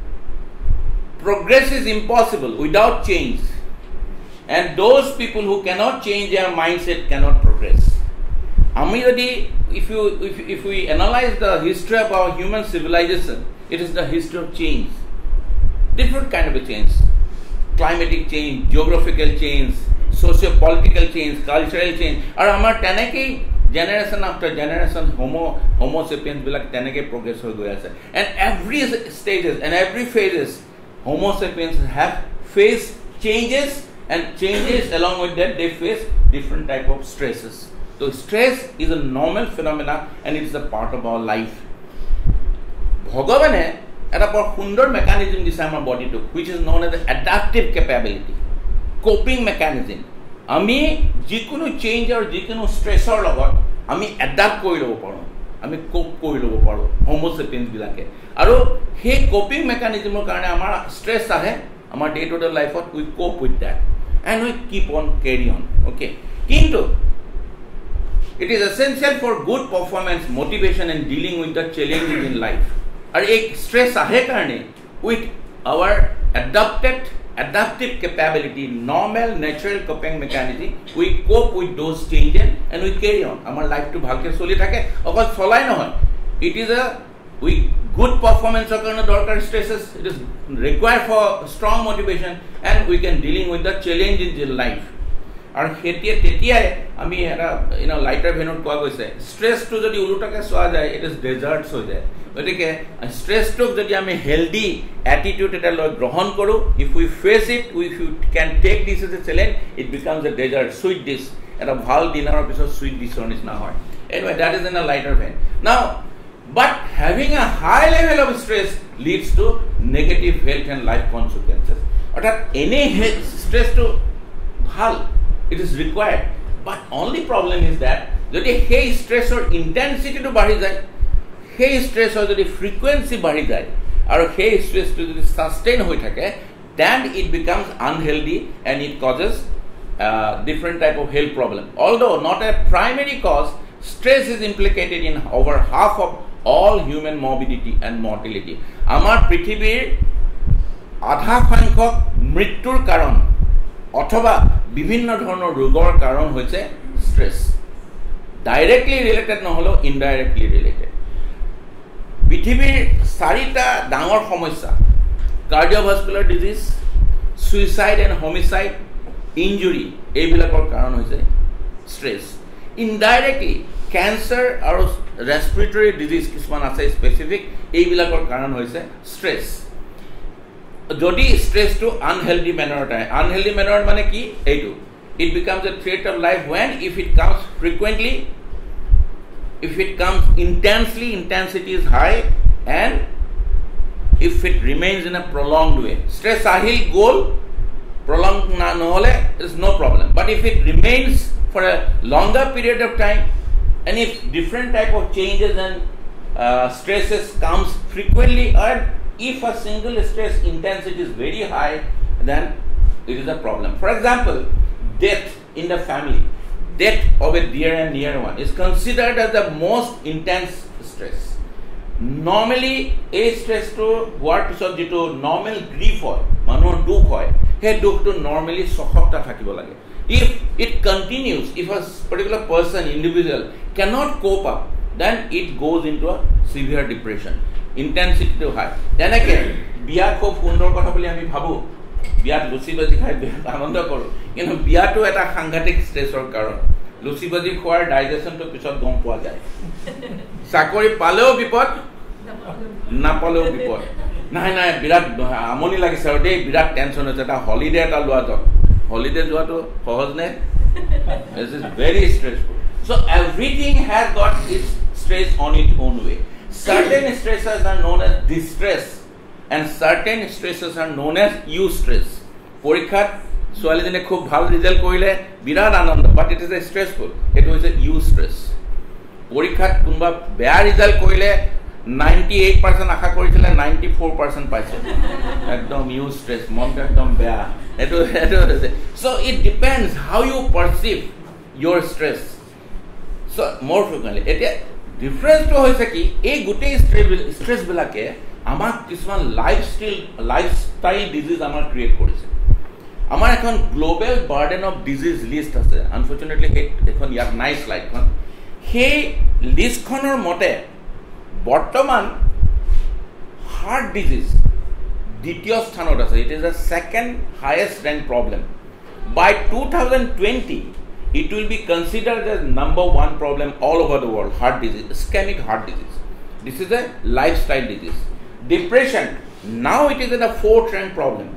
progress is impossible without change and those people who cannot change their mindset cannot progress ami jodi if you if, if we analyze the history of our human civilization it is the history of change different kind of a change climatic change geographical change socio political change cultural change ar amar teneki generation after generation homo homo sapiens bilak teneke progress hoi goi ase, and every stages and every phases homo sapiens have faced changes, and changes along with that they face different type of stresses. So stress is a normal phenomena and it is a part of our life. Bhagavane eta por sundor mechanism dise amar body to, which is known as the adaptive capability, coping mechanism. আমি যিকোনো change আৰু যিকোনো ষ্ট্ৰেছৰ লগত আমি adapt কৰি ল'ব পাৰোঁ, আমি কোপ কৰি ল'ব পাৰোঁ হোমোচেপিয়েন্সবিলাকে, আৰু সেই কোপিং মেকানিজমৰ কাৰণে আমাৰ ষ্ট্ৰেছ আহে আমাৰ ডে টু ডে লাইফত, we cope with that and we keep on carry on, okay. কিন্তু it is essential for good performance, motivation and dealing with the challenges in life. আৰু এই ষ্ট্ৰেছ আহে কাৰণে with our adapted adaptive capability, normal natural coping mechanism, we cope with those changes and we carry on. Our life to bhalke choli thake okol cholai nohoy, it is a we good performance okarone dorkar stresses, it is required for strong motivation and we can dealing with the challenges in life. Ar hetia tetia ami era you know lighter venot koa goise stress to jodi ulutake soa jay, it is deserts ho jay, গতিকে ষ্ট্ৰেছটোক যদি আমি healthy attitude এটা লৈ গ্ৰহণ কৰোঁ, if we face it, if you can take this as a challenge, it becomes a dessert, sweet dish, এটা ভাল ডিনাৰৰ পিছত চুইট ডিছৰ নিচিনা হয়। Anyway that is in a lighter vein. Now but having a high level of stress leads to negative health and life consequences. অৰ্থাৎ এনেই ষ্ট্ৰেছটো ভাল, it is required, but only problem is that যদি সেই ষ্ট্ৰেছৰ ইণ্টেনচিটিটো বাঢ়ি যায়, সেই ষ্ট্ৰেছৰ যদি ফ্ৰিকুৱেঞ্চি বাঢ়ি যায় আৰু সেই ষ্ট্ৰেছটো যদি ছাষ্টেইন হৈ থাকে, then it becomes unhealthy and it causes different type of health problem. Although not a primary cause, stress is implicated in over half of all human morbidity and mortality. আমাৰ পৃথিৱীৰ আধা সংখ্যক মৃত্যুৰ কাৰণ অথবা বিভিন্ন ধৰণৰ ৰোগৰ কাৰণ হৈছে ষ্ট্ৰেছ, ডাইৰেক্টলি ৰিলেটেড নহ'লেও ইনডাইৰেক্টলি ৰিলেটেড। পৃথিৱীৰ চাৰিটা ডাঙৰ সমস্যা, cardiovascular disease, suicide and homicide, injury, এইবিলাকৰ কাৰণ হৈছে ষ্ট্ৰেছ। ইনডাইৰেক্টলি কেঞ্চাৰ আৰু ৰেছপিৰেটৰী ডিজিজ কিছুমান আছে স্পেচিফিক, এইবিলাকৰ কাৰণ হৈছে ষ্ট্ৰেছ। যদি ষ্ট্ৰেছটো আনহেল্ডি মেনাৰত আহে, আনহেল্ডি মেনাৰত মানে কি এইটো, it becomes a threat of life when if it comes frequently, if it comes intensely, intensity is high, and if it remains in a prolonged way. Stress ahil goal prolonged na nohole is no problem, but if it remains for a longer period of time and if different type of changes and uh, stresses comes frequently, or if a single stress intensity is very high, then it is a problem. For example, death in the family, death of a dear and near one is considered as the most intense stress. Normally a stress to হোৱাৰ পিছত যেটো normal grief হয়, মানুহৰ দুখ হয়, সেই দুখটো normally ছসপ্তাহ থাকিব লাগে। If it continues, if a particular person, individual cannot cope up, then it goes into a severe depression. Intensity to high. তেনেকে বিয়া খুব সুন্দৰ কথা বুলি আমি ভাবোঁ, বিয়াত লুচি বাজি খাই আনন্দ কৰোঁ, কিন্তু বিয়াটো এটা সাংঘাতিক ষ্ট্ৰেছৰ কাৰণ। লুচি বাজি খোৱাৰ ডাইজেশ্যনটো পিছত গম পোৱা যায়। চাকৰি পালেও বিপদ, নাপালেও বিপদ। নাই নাই বিৰাট আমনি লাগিছে আৰু দেই, বিৰাট টেনশ্যন হৈছে, এটা হলিডে এটা লোৱা যাওক। হলিডে যোৱাটো সহজ নে? This is very stressful. So' everything has got its stress on it own way. Certain stresses are known as distress and certain stresses are known as eustress. পৰীক্ষাত ছোৱালীজনে খুব ভাল ৰিজাল্ট কৰিলে বিৰাট আনন্দ, but it is a stressful, এইটো হৈছে ইউষ্ট্ৰেছ। পৰীক্ষাত কোনোবা বেয়া ৰিজাল্ট কৰিলে নাইণ্টি এইট পাৰ্চেণ্ট আশা কৰিছিলে, নাইণ্টি ফ'ৰ পাৰ্চেণ্ট পাইছে, একদম ইউষ্ট্ৰেছ, মনটো একদম বেয়া। এইটো এইটো হৈছে। So' it depends how you perceive your stress. So' মোৰ ফ্ৰিকুৱেণ্টলি এতিয়া ডিফাৰেঞ্চটো হৈছে কি, এই গোটেই ষ্ট্ৰেছবিলাকে আমাক কিছুমান life style life style disease আমাৰ ক্ৰিয়েট কৰিছে। আমাৰ এখন global burden of disease list আছে, আনফৰ্চুনেটলি সেই এখন ইয়াত নাই শ্লাইডখন। সেই লিষ্টখনৰ মতে বৰ্তমান হাৰ্ট ডিজিজ দ্বিতীয় স্থানত আছে, it is the second highest rank problem. By two thousand twenty it will be considered as number one problem all over the world. Heart disease, ischemic heart disease. This is a lifestyle disease. Depression, now it is at a fourth rank problem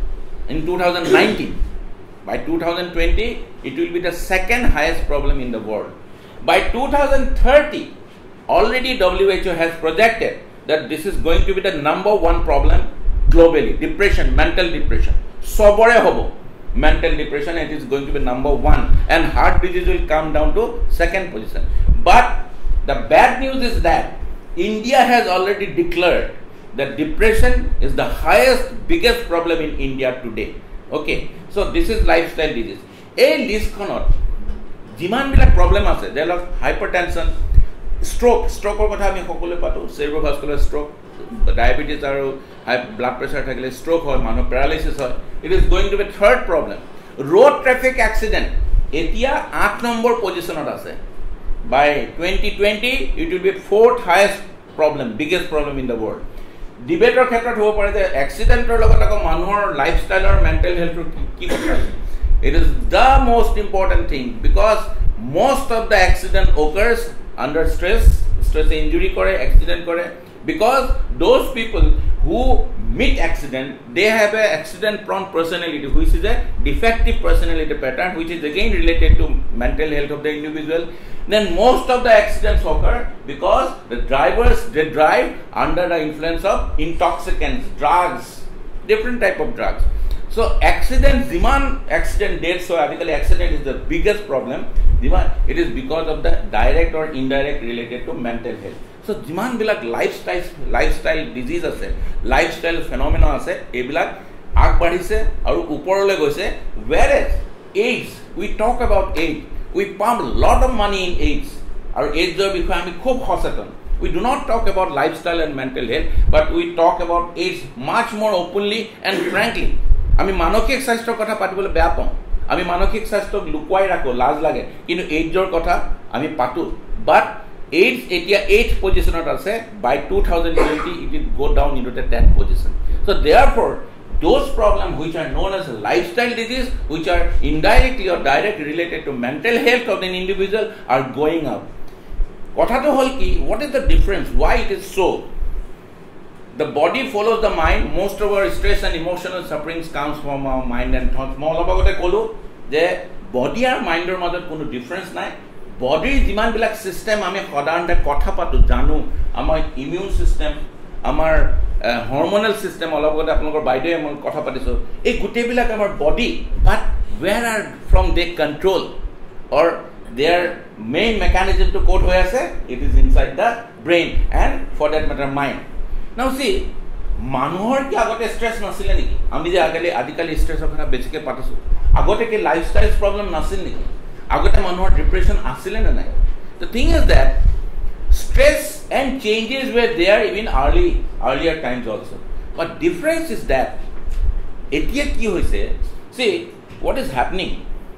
in two thousand nineteen. By two thousand twenty, it will be the second highest problem in the world. By two thousand thirty, already W H O has projected that this is going to be the number one problem globally. Depression, mental depression. Sobore hobo. Mental depression, it is going to be number one, and heart disease will come down to second position. But the bad news is that India has already declared that depression is the highest, biggest problem in India today. Okay, so this is lifestyle disease. A list cannot. Jiman bilak problem ase. There are hypertension, stroke, stroke or kotha ami hokole pato, cerebrovascular stroke, diabetes or high blood pressure thakile stroke hoy, mano paralysis hoy. It is going to be third problem. Road traffic accident. Etia eight number position ase. By twenty twenty, it will be fourth highest problem, biggest problem in the world. Debate or khetrot hobo pare je accident or logot ako manhor lifestyle or mental health ki kotha. It is the most important thing because most of the accident occurs under stress, stress injury kore, accident kore, because those people who meet accident, they have a accident prone personality, which is a defective personality pattern, which is again related to mental health of the individual. Then most of the accidents occur because the drivers, they drive under the influence of intoxicants, drugs, different type of drugs. So accident, Ziman accident death, so basically accident is the biggest problem. Ziman, it is because of the direct or indirect related to mental health. So Ziman bilak lifestyle lifestyle disease ase, lifestyle phenomena ase, ebilak ag badhise aru uporole goise. Whereas AIDS, we talk about AIDS, we pump a lot of money in AIDS. Our AIDS er bishoye ami khub hoseton. We do not talk about lifestyle and mental health, but we talk about AIDS much more openly and frankly. আমি মানসিক স্বাস্থ্যৰ কথা পাতিবলৈ বেয়া পাওঁ, আমি মানসিক স্বাস্থ্যক লুকুৱাই ৰাখো, লাজ লাগে, কিন্তু এইডছৰ কথা আমি পাতো। বাট এইডছ এতিয়া eighth পজিশনত আছে। By two thousand twenty it will go down into the tenth position. So therefore those problems which are known as lifestyle disease, which are indirectly or directly related to mental health of an individual, are going up. কথাটো হল কি, what is the difference, why it is so? The body follows the mind. Most of our stress and emotional sufferings comes from our mind and thoughts. Moi olop agote kolu je body and mind er majot kono difference nai. Body jiman bilak system ami sadarante kotha patu janu, amar immune system, amar uh, hormonal system olop agote apnalokor baide amar kotha patiso. Ei gute bilak amar body, but where are from they control or their main mechanism to code hoy ase? It is inside the brain and for that matter mind. Now see, মানুহৰ কি আগতে স্ট্ৰেছ নাছিলে নেকি? আমি যে আগলে আদিকালি স্ট্ৰেছৰ কথা বেছিকে পাতিছো, আগতে কি লাইফষ্টাইল প্ৰবলেম নাছিল নেকি? আগতে মানুহৰ ডিপ্ৰেছন আছিলে না নাই? The thing is that stress and changes were there even early earlier times also, but difference is that এতিয়া কি হৈছে, see what is happening,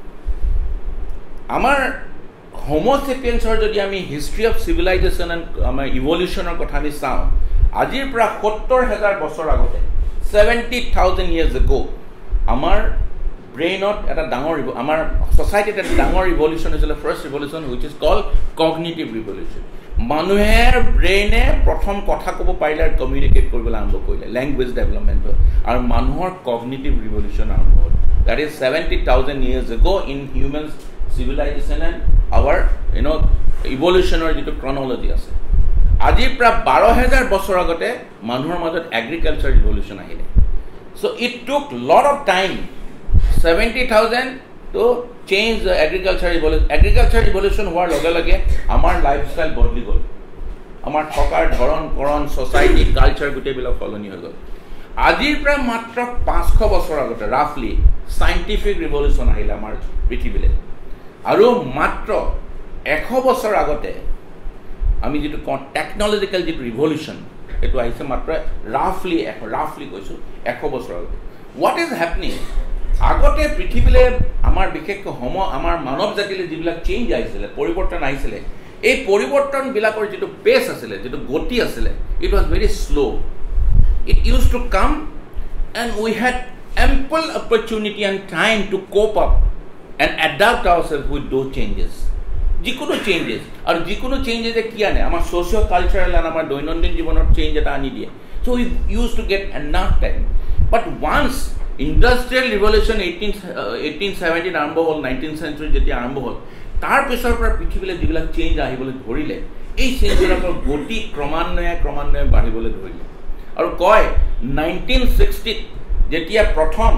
আমাৰ হোমো সেপিয়েন্সৰ যদি আমি হিষ্ট্ৰী অফ সিভিলাইজেশ্যন এণ্ড আমাৰ ইভলিউশ্যনৰ কথা আমি চাওঁ, আজিৰ পৰা সত্তৰ হাজাৰ বছৰ আগতে, seventy thousand years ago, আমাৰ ব্ৰেইনত এটা ডাঙৰ আমাৰ সোসাইটিত এটা ডাঙৰ ৰিভলিউশ্যন হৈছিল, first revolution which is called cognitive revolution. মানুহৰ ব্ৰেইনে প্ৰথম কথা ক'ব পাৰিলে আৰু কমিউনিকেট কৰিবলৈ আৰম্ভ কৰিলে, ল্যাঙ্গুৱেজ ডেভেলপমেন্ট আৰু মানুহৰ কগনিটিভ ৰিভলিউশ্যন আৰম্ভ হ'ল. That is seventy thousand years ago in humans civilization and our you know evolutionary যেটো chronology আছে. আজিৰ পৰা বাৰ হাজাৰ বছৰ আগতে মানুহৰ মাজত এগ্ৰিকালচাৰ ৰিভলিউশ্যন আহিলে. So it took lot of time, seventy thousand to change the agriculture revolution. Agriculture revolution হোৱাৰ লগে লগে আমাৰ লাইফষ্টাইল বদলি গ'ল, আমাৰ থকাৰ ধৰণ কৰণ সোসাইটি কালচাৰ গোটেইবিলাক সলনি হৈ গ'ল. আজিৰ পৰা মাত্ৰ পাঁচশ বছৰ আগতে ৰাফলি সাইন্টিফিক ৰিভলিউশ্যন আহিলে আমাৰ পৃথিৱীলৈ, আৰু মাত্ৰ এশ বছৰ আগতে আমি যেটো টেকনলজিক্যাল যেটো ৰিভলিউশ্যন এটো আহিছে মাত্ৰ ৰাফলি ৰাফলি কৈছো এশ বছৰ আগতে. হোৱাট ইজ হেপনিং, আগতে পৃথিৱীলৈ আমাৰ বিশেষকৈ হোম আমাৰ মানৱ জাতিলৈ যিবিলাক চেঞ্জ আহিছিলে, পৰিৱৰ্তন আহিছিলে, এই পৰিৱৰ্তনবিলাকৰ যেটো পেছ আছিলে, যেটো গতি আছিলে, it was very slow. It use to come and we had ample opportunity and time to cope up and adapt ourselves with those changes. যিকোনো চেঞ্জেছ আৰু যিকোনো চেঞ্জেছে কি আনে আমাৰ ছ'চিঅ' কালচাৰেল আৰু আমাৰ দৈনন্দিন জীৱনত চেঞ্জ এটা আনি দিয়ে so' we use to get enough time but once industrial revolution eighteen eighteen ছেভেণ্টিত আৰম্ভ হ'ল নাইনটিন চেঞ্চুৰীত যেতিয়া আৰম্ভ হ'ল তাৰ পিছৰ পৰা পৃথিৱীলৈ যিবিলাক চেঞ্জ আহিবলৈ ধৰিলে এই চেঞ্জবিলাকৰ গতি ক্ৰমান্বয়ে ক্ৰমান্বয়ে বাঢ়িবলৈ ধৰিলে আৰু কয় নাইনটিন ছিক্সটিত যেতিয়া প্ৰথম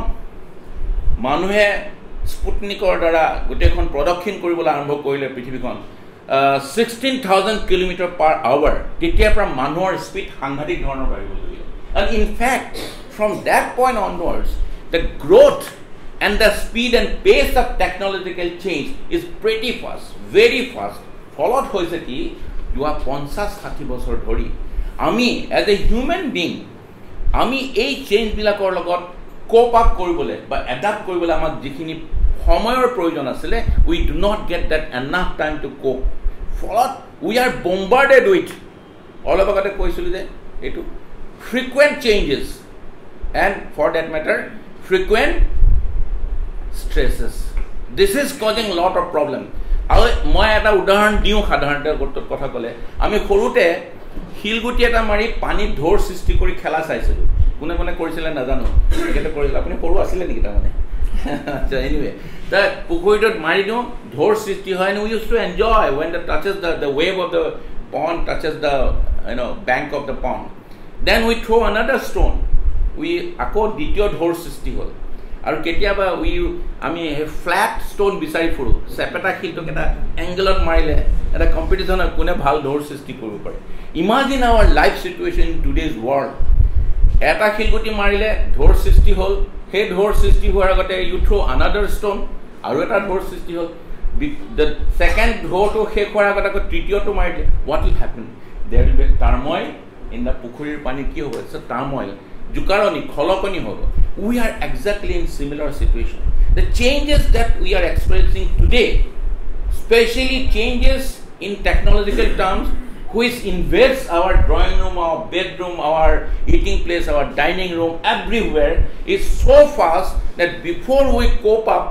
মানুহে স্পুটনিকৰ দ্বাৰা গোটেইখন প্ৰদক্ষিণ কৰিবলৈ আৰম্ভ কৰিলে পৃথিৱীখন sixteen thousand kilometre per hour তেতিয়াৰ পৰা মানুহৰ স্পীড সাংঘাতিক ধৰণৰ বাঢ়িবলৈ ধৰিলে and in fact from that point onwards the growth and the speed and pace of technological change is pretty fast very fast ফলত হৈছে কি যোৱা পঞ্চাছ ষাঠি বছৰ ধৰি আমি এজ এ হিউমেন বিং আমি এই চেঞ্জবিলাকৰ লগত কোপ আপ কৰিবলৈ বা এডাপ্ট কৰিবলৈ আমাক যিখিনি সময়ৰ প্ৰয়োজন আছিলে we do not get that enough time to cope ফলত উই আৰ বম্বাৰ্ডেড উইথ অলপ আগতে কৈছিলোঁ যে এইটো frequent changes and for that matter frequent stresses this is causing lot of problem আৰু মই এটা উদাহৰণ দিওঁ সাধাৰণতে কথা ক'লে আমি সৰুতে শিলগুটি এটা মাৰি পানীত ঢৌৰ সৃষ্টি কৰি খেলা চাইছিলোঁ কোনে কোনে কৰিছিলে নাজানো তেখেতে কৰিছিলে আপুনি সৰু আছিলে নেকি তাৰমানে আচ্ছা এনিৱে তাৰ পুখুৰীটোত মাৰি দিওঁ ঢৌৰ সৃষ্টি হয় we use to enjoy when the touches the the wave of the pond touches the you know' bank of the pond then we throw' another stone উই আকৌ দ্বিতীয় ঢৌৰ সৃষ্টি হ'ল আৰু কেতিয়াবা উই আমি ফ্লেট ষ্ট'ন বিচাৰি ফুৰোঁ চেপেটা শিলটোক এটা এংগেলত মাৰিলে এটা কম্পিটিশ্যনত কোনে ভাল ঢৌৰ সৃষ্টি কৰিব পাৰে imagine our life situation in today's world এটা শিলগুটি মাৰিলে ঢৌৰ সৃষ্টি হ'ল সেই ঢৌৰ সৃষ্টি হোৱাৰ আগতে ইউ থ্ৰ' আনাডাৰ ষ্ট'ন আৰু এটা ঢৌৰ সৃষ্টি হ'ল দ্য ছেকেণ্ড ঢৌটো শেষ হোৱাৰ আগতে আকৌ তৃতীয়টো মাৰিলে what will happen there will be turmoil in the পুখুৰীৰ পানী কি হ'ব ইটছ এ টাৰ্মইল জোকাৰণি খলকনি হ'ব we are exactly in similar situation the changes that we are experiencing today specially changes in technological terms which invades our drawing room, our bedroom, our eating place, our dining room, everywhere is so fast that before we cope up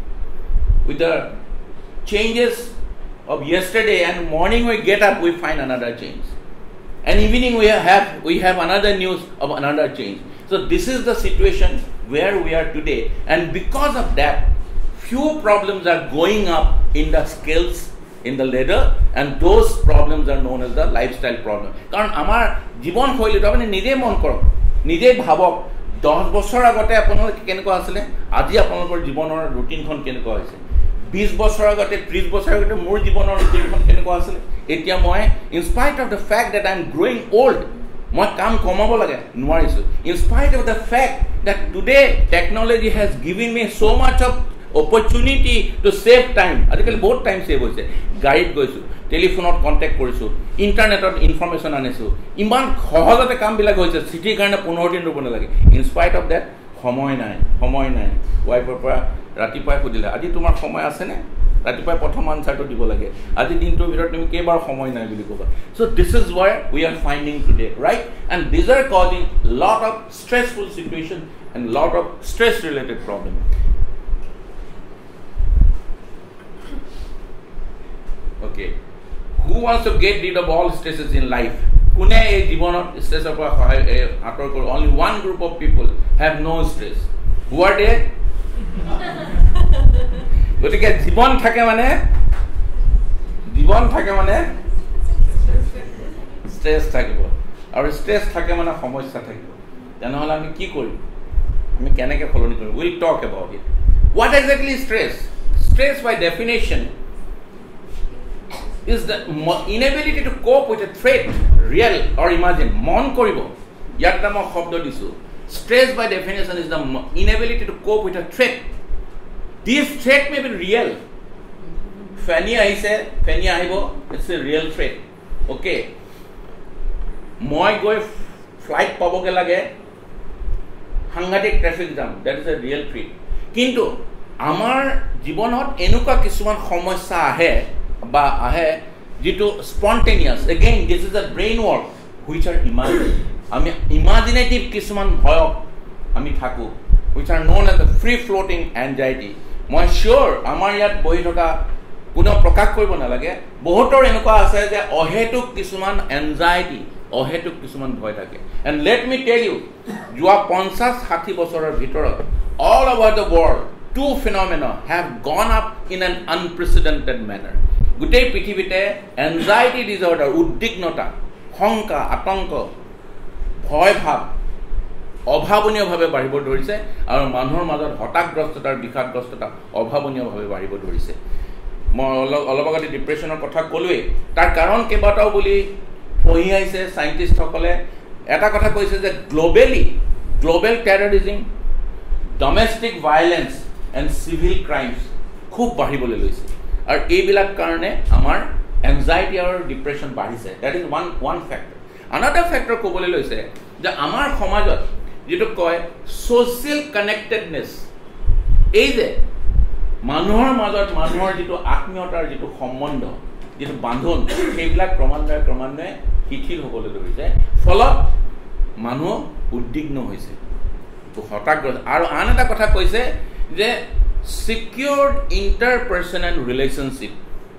with the changes of yesterday and morning we get up, we find another change. And evening we have, we have another news of another change. So this is the situation where we are today. And because of that, few problems are going up in the skills in the ladder and those problems are known as the lifestyle problem কাৰণ আমাৰ জীৱন শৈলীটো আপুনি নিজে মন কৰক নিজে ভাবক দহ বছৰ আগতে আপোনালোক কেনেকুৱা আছিলে আজি আপোনালোকৰ জীৱনৰ ৰুটিনখন কেনেকুৱা হৈছে বিশ বছৰ আগতে ত্ৰিছ বছৰ আগতে মোৰ জীৱনৰ ৰুটিনখন কেনেকুৱা আছিলে এতিয়া মই in spite of the fact that I am growing old মই কাম কমাব লাগে নোৱাৰিছোঁ in spite of the fact that today technology has given me so' much of opportunity to save time আজিকালি বহুত টাইম সেভ হৈছে গাড়ীত গৈছোঁ টেলিফোনত কণ্টেক্ট কৰিছোঁ ইণ্টাৰনেটত ইনফৰ্মেশ্যন আনিছোঁ ইমান সহজতে কামবিলাক হৈছে চিঠিৰ কাৰণে পোন্ধৰ দিন ৰ'ব নালাগে ইন স্পাইট অফ ডেট সময় নাই সময় নাই ৱাইফৰ পৰা ৰাতিপুৱাই সুধিলে আজি তোমাৰ সময় আছেনে ৰাতিপুৱাই প্ৰথম আনচাৰটো দিব লাগে আজি দিনটোৰ ভিতৰত তুমি কেইবাৰ সময় নাই বুলি ক'বা so' this is why we are finding today right and these are causing lot of stressful situation and lot of stress related problem Okay, who wants to get rid of all stresses in life? Kune ei jibanot stressor pora hoy ator kor only one group of people have no stress. Who are they? Gotike jibon thake mane jibon thake mane stress thakibo aru stress thake mane সমস্যা থাকিব তেনেহলে আমি কি কৰিম আমি কেনেকৈ সলনি কৰিম we'll talk about it. What exactly is stress? Stress by definition is the inability to cope with a threat, real or imagined. Mon koribo. Yatta ma shobdo disu. Stress by definition is the inability to cope with a threat. This threat may be real. Fani aise, fani aibo, it's a real threat. Okay. Moi goi flight paboge lage. Hangatic traffic jam. That is a real threat. Kintu amar jibonot enuka kisuman সমস্যা ahe বা আহে যেটো spontaneous again this is a brain work which are imagine আমি imaginative কিছুমান ভয়ক আমি থাকো which are known as the free floating anxiety মই শিওৰ আমাৰ ইয়াত বহি থকা কোনেও প্ৰকাশ কৰিব নালাগে বহুতৰ এনেকুৱা আছে যে অহেতুক কিছুমান এনজাইটি অহেতুক কিছুমান ভয় থাকে and let me tell you যোৱা পঞ্চাছ ষাঠি বছৰৰ ভিতৰত all over the world two phenomena have gone up in an unprecedented manner গোটেই পৃথিৱীতে এনজাইটি ডিসঅৰ্ডাৰ উদ্বিগ্নতা শংকা আতংক ভয় ভাব অভাৱনীয়ভাৱে বাঢ়িব ধৰিছে আৰু মানুহৰ মাজত হতাশগ্ৰস্ততাৰ বিষাদগ্ৰস্ততা অভাৱনীয়ভাৱে বাঢ়িব ধৰিছে মই অলপ আগতে ডিপ্ৰেছনৰ কথা ক'লোৱে তাৰ কাৰণ কেইবাটাও বুলি পঢ়ি আহিছে সাইণ্টিষ্টসকলে এটা কথা কৈছে যে globally global terrorism domestic violence and civil crimes খুব বাঢ়িবলৈ লৈছে আৰু এইবিলাক কাৰণে আমাৰ এনজাইটি আৰু ডিপ্ৰেছন বাঢ়িছে that is one one factor another factor ক'বলৈ লৈছে যে আমাৰ সমাজত যেটো কয় সোশ্যাল কানেক্টেডনেছ এই যে মানুহৰ মাজত মানুহৰ যেটো আত্মীয়তাৰ যেটো সম্বন্ধ যেটো বান্ধন সেইবিলাক ক্ৰমান্বয়ে ক্ৰমান্বয়ে শিথিল হ'বলৈ ধৰিছে ফলত মানুহ উদ্বিগ্ন হৈছে হতাশগ্ৰস্ত আৰু আন এটা কথা কৈছে যে সিকিউৰড ইণ্টাৰপাৰ্সনেল ৰিলেশনশ্বিপ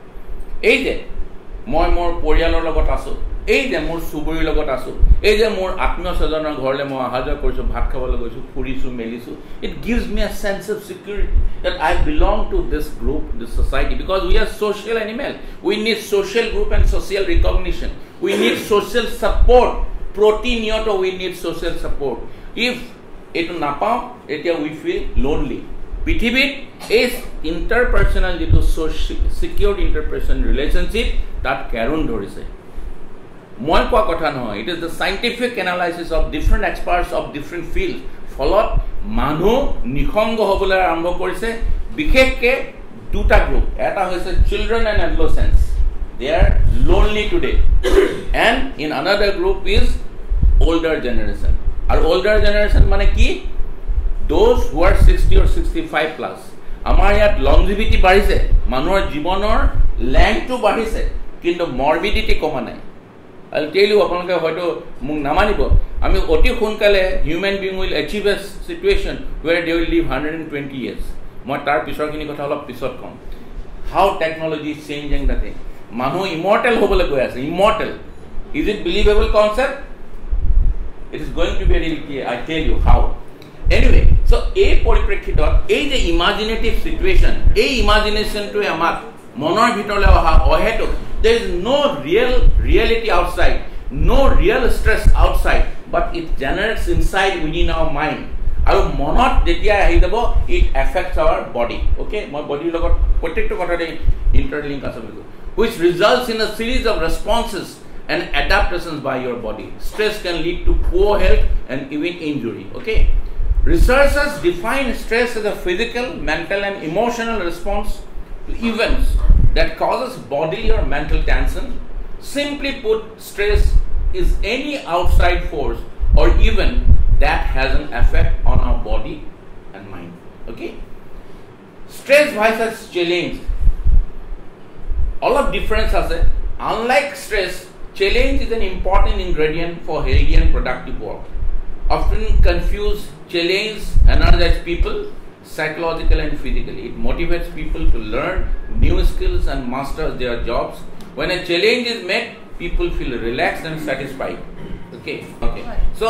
এই যে মই মোৰ পৰিয়ালৰ লগত আছো এই যে মোৰ সুবুৰীৰ লগত আছো এই যে মোৰ আত্মীয় স্বজনৰ ঘৰলৈ মই অহা যোৱা কৰিছো ভাত খাবলৈ গৈছো ফুৰিছো মেলিছো it gives me a sense of security that I belong to this group this society because we are social animal we need social group and social recognition we need social support protiniyoto we need social support if etu napao etia we feel lonely পৃথিৱীত এই ইণ্টাৰপাৰ্সনেল যেটো সিকিউৰড ইণ্টাৰপাৰ্সনেল relationship তাত কেৰণ ধৰিছে মই কোৱা কথা নহয় it is the scientific analysis of different experts of different field ফলত মানুহ নিসংগ হ'বলৈ আৰম্ভ কৰিছে বিশেষকৈ দুটা গ্ৰুপ এটা হৈছে children and adolescents they are lonely today and in another group is older generation আৰু older generation মানে কি those who are sixty or sixty-five plus আমাৰ ইয়াত longevity বাঢ়িছে মানুহৰ জীৱনৰ লেংথটো বাঢ়িছে কিন্তু মৰবিডিটি কমা নাই I'll tell you আপোনালোকে হয়তো মোক নামানিব আমি অতি সোনকালে human being will achieve a situation where they will live one hundred twenty years মই তাৰ পিছৰখিনি কথা অলপ পিছত কম how technology is changing the thing মানুহ immortal হ'বলৈ গৈ আছে immortal is it believable concept it is going to be reality I tell you how anyway so a পৰিপ্ৰেক্ষিতত এই যে imaginative situation এই imagination to আমাক মনৰ ভিতৰলৈ অহা অহেতুক there is no real reality outside no real stress outside but it generates inside within our mind আৰু মনত যেতিয়া আহি যাব it affects our body okay মই বডিৰ লগত প্ৰত্যেকটো কথাতে interlink আছে বুলি which results in a series of responses and adaptations by your body stress can lead to poor health and even injury okay researchers define stress as a physical mental and emotional response to events that causes bodily or mental tension simply put stress is any outside force or event that has an effect on our body and mind okay stress versus challenge all of difference ase unlike stress challenge is an important ingredient for healthy and productive work often confuse challenge energize people psychologically and physically it motivates people to learn new skills and master their jobs when a challenge is met people feel relaxed and satisfied okay okay so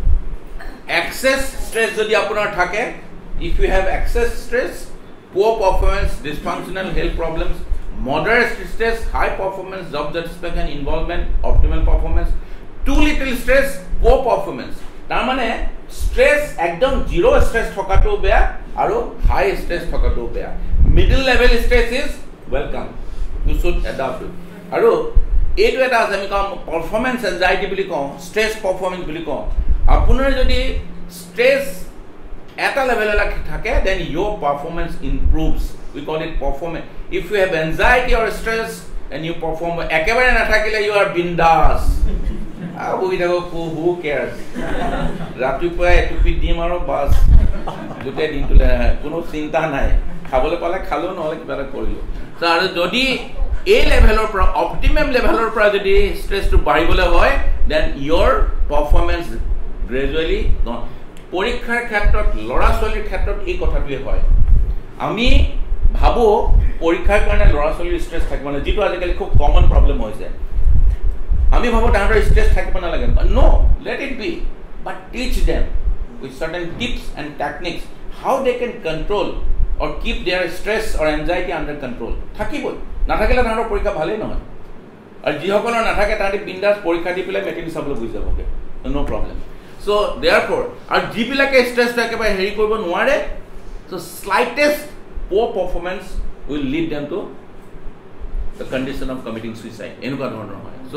excess stress jodi apunar thake if you have excess stress poor performance dysfunctional health problems moderate stress high performance job satisfaction involvement optimal performance too little stress poor performance tar mane stress ekdom zero stress thakato beya aru high stress thakato beya middle level stress is welcome you should adapt it aru etu eta ase ami kam performance anxiety boli ko stress performance boli ko apunar jodi stress eta level la thake then your performance improves we call it performance if you have anxiety or stress and you perform ekebare na thakile you are bindas abu idago who cares rati pura etupi dim aro bas gote din tule kono chinta nai khabole pale khalo নহলে কিবা এটা কৰিলো so আৰু যদি এই লেভেলৰ পৰা optimum লেভেলৰ পৰা যদি stress to বাঢ়িবলৈ হয় then your performance gradually পৰীক্ষাৰ ক্ষেত্ৰত লৰা ছোৱালীৰ ক্ষেত্ৰত এই কথাটোৱে হয় আমি ভাবো পৰীক্ষাৰ কাৰণে ল'ৰা ছোৱালীৰ ষ্ট্ৰেছ থাকিব নালাগে, যিটো আজিকালি খুব কমন প্ৰব্লেম হৈছে। আমি ভাবো তাহাঁতৰ ষ্ট্ৰেছ থাকিব নালাগে, no, let it be, but teach them with certain tips and techniques how they can control or keep their stress or anxiety under control. থাকিবই, নাথাকিলে তাহাঁতৰ পৰীক্ষা ভালেই নহয়। আৰু যিসকলৰ নাথাকে তাহাঁতি বিন্দাছ পৰীক্ষা দি পেলাই মেট্ৰিক চাবলৈ গুচি যাবগৈ, no' problem. So' therefore, আৰু যিবিলাকে ষ্ট্ৰেছটো একেবাৰে হেৰি কৰিব নোৱাৰে, চ' শ্লাইটেষ্ট poor performance will lead them to the condition of committing suicide. এনেকুৱা ধৰণৰ হয়। So,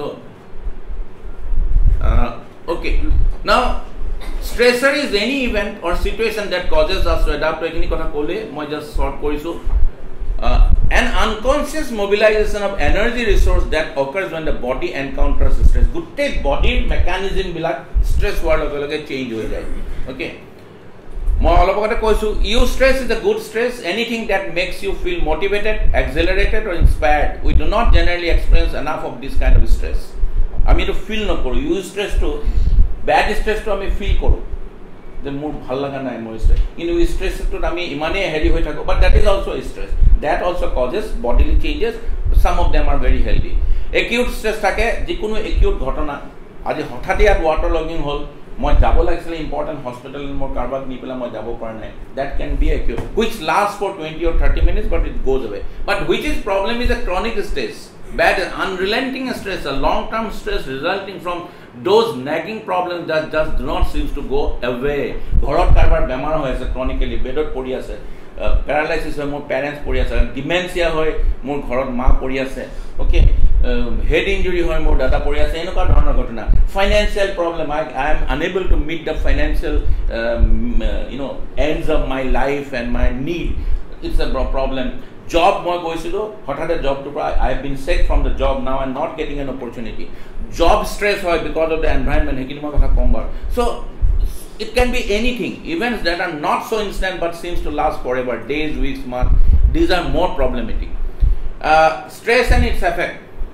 uh, okay. Now, stressor is any event or situation that causes us to adapt to এইখিনি কথা ক'লে মই just short কৰিছোঁ। Uh, an unconscious mobilization of energy resource that occurs when the body encounters stress. গোটেই বডিৰ মেকানিজমবিলাক stress হোৱাৰ লগে লগে change হৈ যায়। Okay. মই অলপ আগতে কৈছোঁ, you stress is a good stress, anything that makes you feel motivated, accelerated or inspired. We do not generally experience enough of this kind of stress. আমি এইটো ফিল নকৰোঁ। ইউ ষ্ট্ৰেছটো, বেড ষ্ট্ৰেছটো আমি ফিল কৰোঁ যে মোৰ ভাল লগা নাই মোৰ ষ্ট্ৰেছ, কিন্তু এই ষ্ট্ৰেছটোত আমি ইমানেই হেৰি হৈ থাকোঁ, but that is also' stress. That also' causes bodily changes, some of them are very healthy. Acute stress থাকে, যিকোনো একিউট ঘটনা, আজি হঠাৎ ইয়াত ৱাটাৰ লগিং হ'ল, মই যাব লাগিছিলে ইম্পৰ্টেণ্ট হস্পিটেল, মোৰ কাৰোবাক নি পেলাই মই যাব পৰা নাই, that can be acute, which last for twenty or thirty minutes, but it goes away. But which is problem is a chronic stress, bad unrelenting stress, a long-term stress resulting from those nagging problems that just do not seem to go away. ঘৰত কাৰোবাৰ বেমাৰ হৈ আছে, ক্ৰনিকেলি বেডত পৰি আছে, paralysis হয়, মোৰ parents পৰি আছে, ডিমেনচিয়া হয়, মোৰ ঘৰত মা পৰি আছে, অ'কে, হেড ইঞ্জুৰি হয়, মোৰ দাদা পৰি আছে, এনেকুৱা ধৰণৰ ঘটনা। Financial problem, I I am unable to meet the financial you know' ends of my life and my need, it's a problem. Job মই গৈছিলোঁ, হঠাতে জবটোৰ পৰা I have been sacked from the job, now I am not getting an opportunity. Job stress হয় because of the environment, সেইখিনি মই কথা ক'ম বাৰু। চ' it can be anything, events that are not so instant but seems to last forever, days, weeks, months. These are more problematic. Uh, stress and its effect.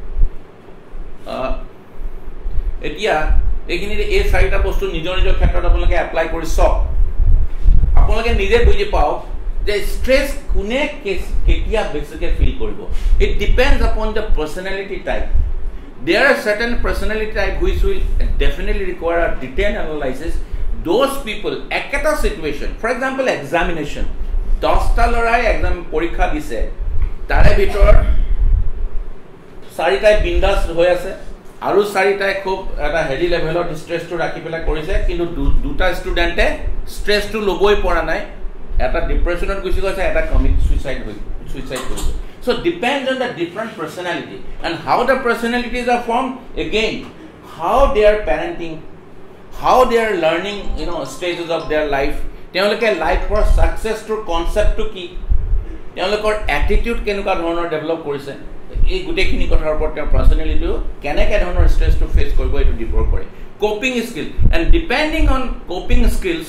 এতিয়া এইখিনিতে এই চাৰিটা বস্তু নিজৰ নিজৰ ক্ষেত্ৰত আপোনালোকে এপ্লাই কৰি চাওক, আপোনালোকে নিজে বুজি পাওক যে ষ্ট্ৰেছ কোনে কেতিয়া বেছিকৈ ফিল কৰিব। It depends upon the personality type. There are certain personality type which will definitely require a detailed analysis. Those people, ekata situation, for example, examination. দহটা ল'ৰাই এক্সাম পৰীক্ষা দিছে, তাৰে ভিতৰত চাৰিটাই বিন্দাছ হৈ আছে আৰু চাৰিটাই খুব এটা হেৰি লেভেলত ষ্ট্ৰেছটো ৰাখি পেলাই কৰিছে, কিন্তু দুটা ষ্টুডেণ্টে ষ্ট্ৰেছটো ল'বই পৰা নাই, এটা ডিপ্ৰেশ্যনত গুচি গৈছে, এটা কমিট চুইচাইড হৈ চুইচাইড কৰিছে। So depends on the different personality and how the personalities are formed. Again, how they are parenting, how they are learning, you know, stages of their life. তেওঁলোকে লাইফৰ ছাকচেছটোৰ কনচেপ্টটো কি, তেওঁলোকৰ এটিটিউড কেনেকুৱা ধৰণৰ develop কৰিছে, এই গোটেইখিনি কথাৰ ওপৰত তেওঁৰ পাৰ্চনেলিটিটো কেনেকৈ ধৰণৰ ষ্ট্ৰেছটো ফেচ কৰিব এইটো ডিপেণ্ড কৰে। Coping skill, and depending on coping skills,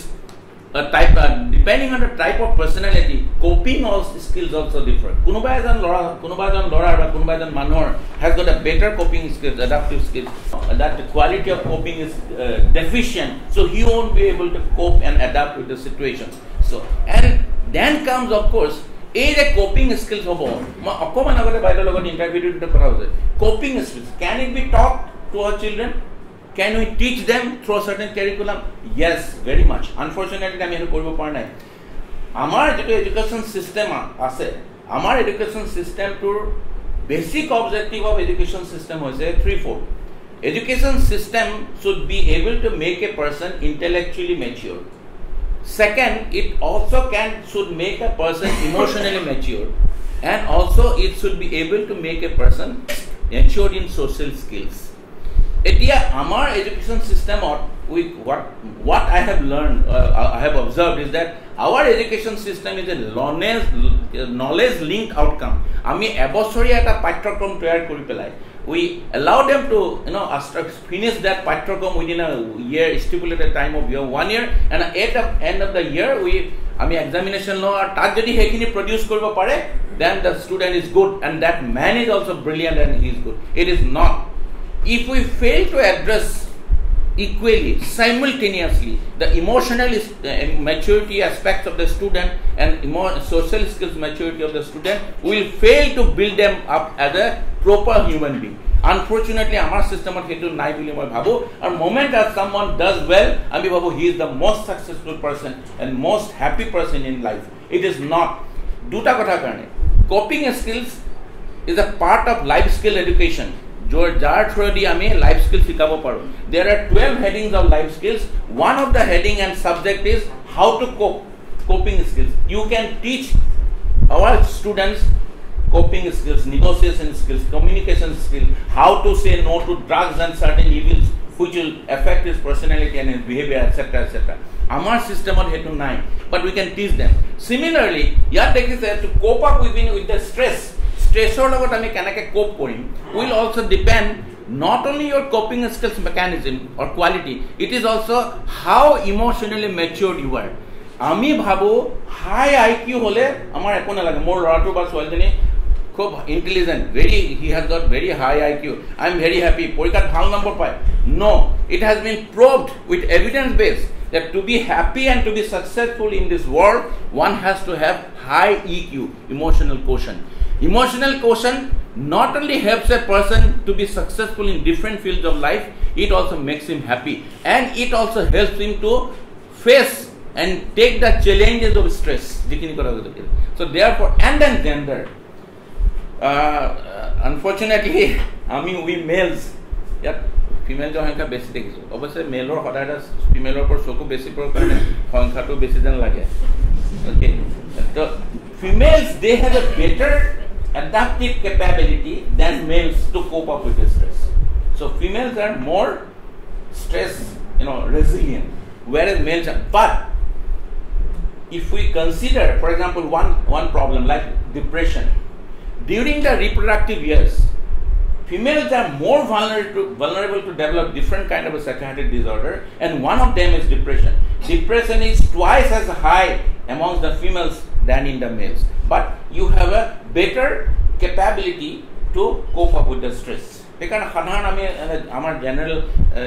type depending on the type of personality, coping skills also' different. কোনোবা এজন ল'ৰা কোনোবা এজন ল'ৰাৰ বা কোনোবা এজন মানুহৰ has got a better coping skills, adaptive skills, that the quality of coping is uh, deficient, so he won't be able to cope and adapt with the situation. So, and then comes of course এই যে coping skills হ'ব, মই অকণমান আগতে বাইদেউৰ লগত ইণ্টাৰভিউটোত কথা হৈছে, coping skills can it be talk to our children? Can we teach them through a certain curriculum? Yes, very much. Unfortunately, আমি সেইটো কৰিব পৰা নাই। আমাৰ যিটো এডুকেশ্যন চিষ্টেম আছে, আমাৰ এডুকেশ্যন চিষ্টেমটোৰ basic objective of education system হৈছে three four. Education system should be able to make a person intellectually mature. Second, it also can should make a person emotionally mature, and also it should be able to make a person mature in social skills. Etia amar education system or we what what I have learned, uh, I have observed is that our education system is a knowledge knowledge linked outcome. Ami ebosoria eta pathyakrom tayar kori pelai, we allow them to, you know, finish that pathyakrom within a year, stipulated time of year one year, and at the end of the year we ami examination law or tar jodi hekhini produce koribo pare, then the student is good and that man is also brilliant and he is good. It is not. If we fail to address equally, simultaneously, the emotional uh, maturity aspects of the student and emo- social skills maturity of the student will fail to build them up as a proper human being. Unfortunately, our system of hetu nai bili moi bhabu. Our moment that someone does well, ami bhabu he is the most successful person and most happy person in life. It is not. Duta kotha karne. Coping skills is a part of life skill education. There are twelve headings of life skills. One of the heading and subject is how to cope, coping skills. You can teach our students coping skills, negotiation skills, communication skills, how to say no to drugs and certain evils which will affect his personality and his behavior, et cetera, et cetera. Our system of hetu nine, but we can teach them. Similarly, to cope up with, with the stress. Stressor logot ami kenake cope korim will also depend not only your coping skills mechanism or quality, it is also how emotionally matured you are. Ami bhabu high I Q hole amar ekko nalage mor loratu ba soaljani khub intelligent, very he has got very high I Q, I am very happy porikhat bhal number pai. No, it has been proved with evidence base that to be happy and to be successful in this world, one has to have high E Q, emotional quotient. Emotional quotient not only helps a person to be successful in different fields of life, it also makes him happy and it also helps him to face and take the challenges of stress. So therefore, and then gender. Uh, unfortunately, I mean we males, yeah, female jo hanka besi dekhisu. Obviously male or hoda female or soku besi pro karne hanka to besi than lage. Okay, the females they have a better adaptive capability than males to cope up with the stress. So females are more stress, you know, resilient, whereas males are. But if we consider, for example, one one problem like depression, during the reproductive years, females are more vulnerable to, vulnerable to develop different kind of a psychiatric disorder, and one of them is depression. Depression is twice as high amongst the females than in the males. But you have a better capability to cope up with the stress. Because our general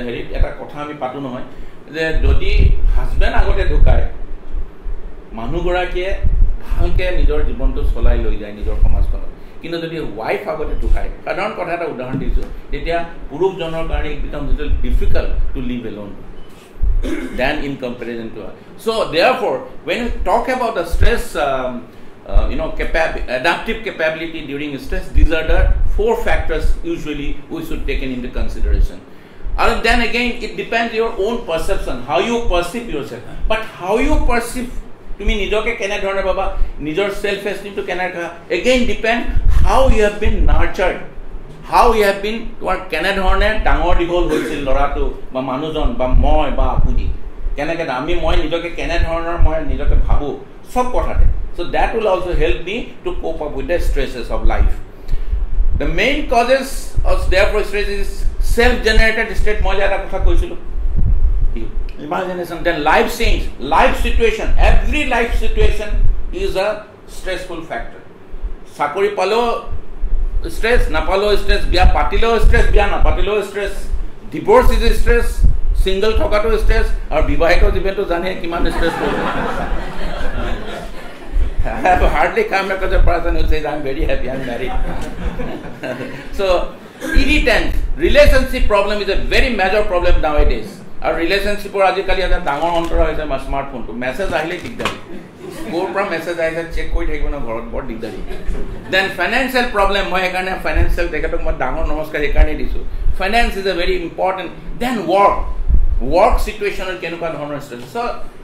husband agote dhukai manu gorakie bhalke nijor jibonto solai loi jay nijor samajkhonot. Kintu jodi wife agote dhukai sadharon kotha eta udahoron disu tetia puruk jonor karone it becomes little difficult to live alone than in comparison to her. So therefore, when we talk about the stress, um, uh, you know, capab- adaptive capability during stress, these are the four factors usually we should take into consideration. And then again, it depends your own perception, how you perceive yourself. But how you perceive, to me, nijoke kena dhorne baba, nijor self-esteem to kena ka, again depend how you have been nurtured. How you have been তোমাৰ কেনে ধৰণে ডাঙৰ দীঘল হৈছিল লৰাটো বা মানুহজন বা মই বা আপুনি কেনেকে আমি মই নিজকে কেনে ধৰণৰ মই নিজকে ভাবো সব কথাতে. So that will also help me to cope up with the stresses of life. The main causes of therefore stress is self-generated state. মই এটা কথা কৈছিলো imagination, then life change, life situation, every life situation is a stressful factor. চাকৰি পালো stress, napalo stress, bia patilo stress, bia napatilo stress, divorce is stress, single thokato stress, or bibahito jibento jane kiman stress ko. I have hardly come across a person who says I am very happy, I am married. So irritant relationship problem is a very major problem nowadays. Our relationship or ajikali ada dangor ontor hoise ma smartphone to message ahile digdari. Go from message ahile check koi thakbo na ghorot bor digdari. Then financial problem, moi ekane financial dekatok moi dangor namaskar ekane disu. Finance is a very important. Then work, work situation or kenuka dhoroner stress. So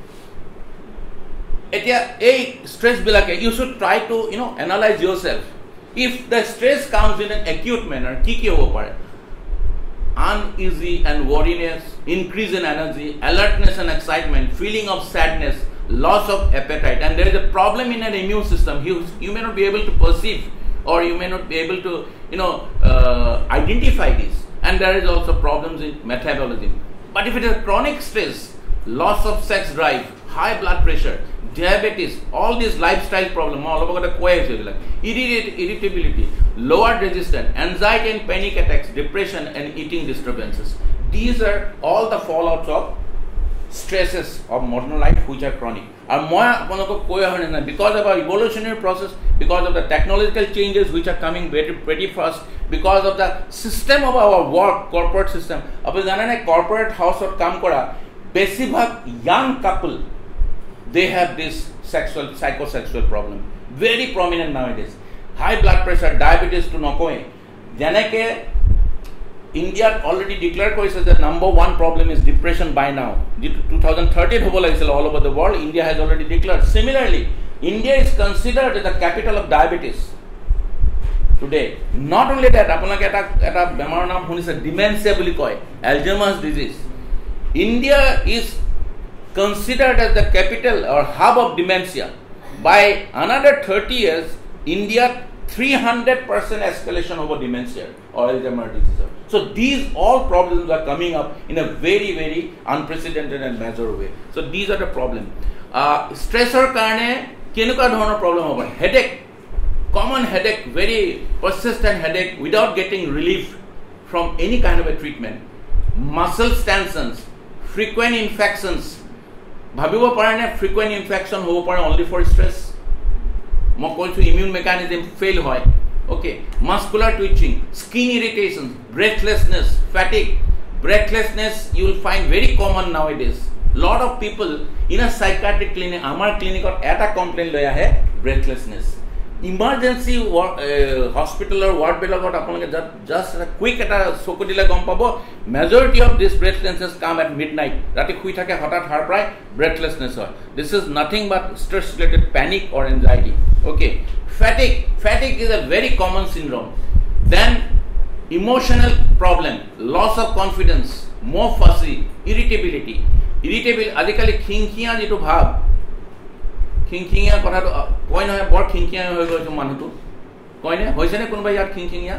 etia ei stress bilake you should try to, you know, analyze yourself. If the stress comes in an acute manner, ki ki hobo pare? Uneasy and worriness, increase in energy, alertness and excitement, feeling of sadness, loss of appetite, and there is a problem in an immune system. You, you may not be able to perceive or you may not be able to, you know, uh, identify this. And there is also problems in metabolism. But if it is chronic stress, loss of sex drive, high blood pressure, diabetes, all these lifestyle problems, all about the irritability, lowered resistance, anxiety and panic attacks, depression and eating disturbances. these are all the fallouts of stresses of modern life which are chronic. And because of our evolutionary process, because of the technological changes which are coming very pretty fast, because of the system of our work, corporate system. A corporate house or kam kora, besibhag young couple, they have this sexual, psychosexual problem. Very prominent nowadays. High blood pressure, diabetes to nokoe. Janake India already declared that the number one problem is depression by now. twenty thirteen all over the world, India has already declared. Similarly, India is considered the capital of diabetes today. Not only that, dementia, Alzheimer's disease. India is considered as the capital or hub of dementia. By another thirty years, India three hundred percent escalation over dementia or Alzheimer's disease. So these all problems are coming up in a very, very unprecedented and major way. So these are the problems. Uh, stressor karne kenuka dhoronor problem hobo. Headache, common headache, very persistent headache without getting relief from any kind of a treatment. Muscle tensions, frequent infections. Bhabibo parane frequent infection hobo pare only for stress. Mo koichu immune mechanism fail hoy. Okay, muscular twitching, skin irritations, breathlessness, fatigue. Breathlessness you will find very common nowadays. Lot of people in a psychiatric clinic, our clinic or at a complaint loya hai breathlessness. Emergency uh, hospital or ward below just a quick at a sokudila gompabo. Majority of these breathlessness come at midnight. Rati kuitake hotat harprai breathlessness. This is nothing but stress related panic or anxiety. Okay. Fatigue. Fatigue is a very common syndrome. Then emotional problem, loss of confidence, more fussy, irritability. Irritability, adikali khinkiya jitu bhab. Khinkiya kotha to koi noy bor khinkiya hoy goichu manutu. Koi ne hoise ne konoba yar khinkiya?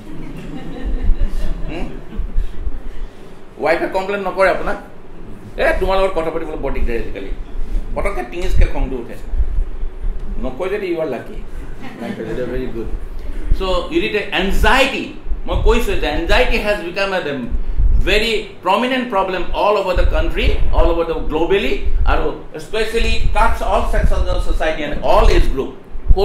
Wife a complain nokore apna. Eh tumar logor kotha patibole bor digdar adikali. Potokke tingis ke khong du uthe. Nokoi jodi you are lucky. They are very good. So, irritate, anxiety. Anxiety has become a very prominent problem all over the country, all over the globally, especially it cuts all sections of society and all age group.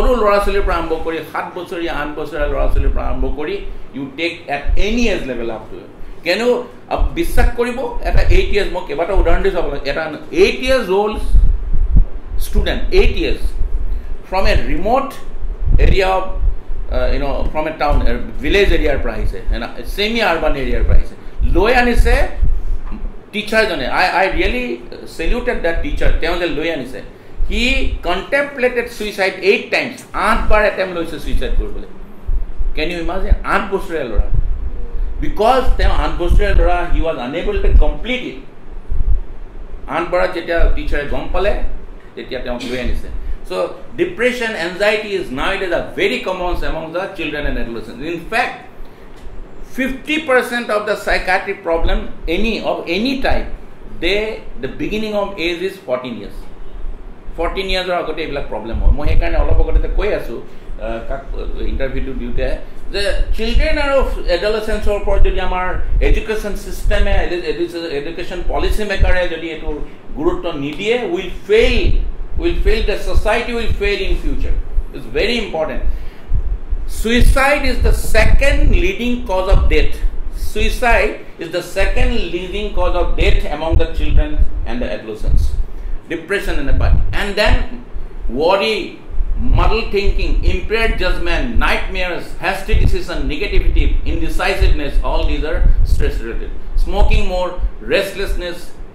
You take at any age level up to it. Can you বিশ্বাস koribo at eight years mo kebata udaharon disu at an eight years old student, eight years from a remote area of uh, you know from a town a village area price and a semi urban area price loyan is a teacher jane I I really saluted that teacher teon the loyan is he contemplated suicide eight times eight bar attempt loise suicide korbole. Can you imagine eight bosoria lora because teon eight bosoria lora he was unable to complete it eight bar jetia teacher gom pale jetia teon loyan is. So, depression, anxiety is nowadays a very common among the children and adolescents. In fact, fifty percent of the psychiatric problem, any of any type, they the beginning of age is fourteen years. fourteen years or agote ebilak problem hoy. Moi hekane olof agote koi asu interview to due the children are of adolescents or for jodi amar education system e education policy maker e jodi etu gurutto nidiye will fail. Will fail, the society will fail in future. It's very important. Suicide is the second leading cause of death. Suicide is the second leading cause of death among the children and the adolescents. Depression in the body. And then worry, muddled thinking, impaired judgment, nightmares, hasty decision, negativity, indecisiveness, all these are stress related. Smoking more, restlessness,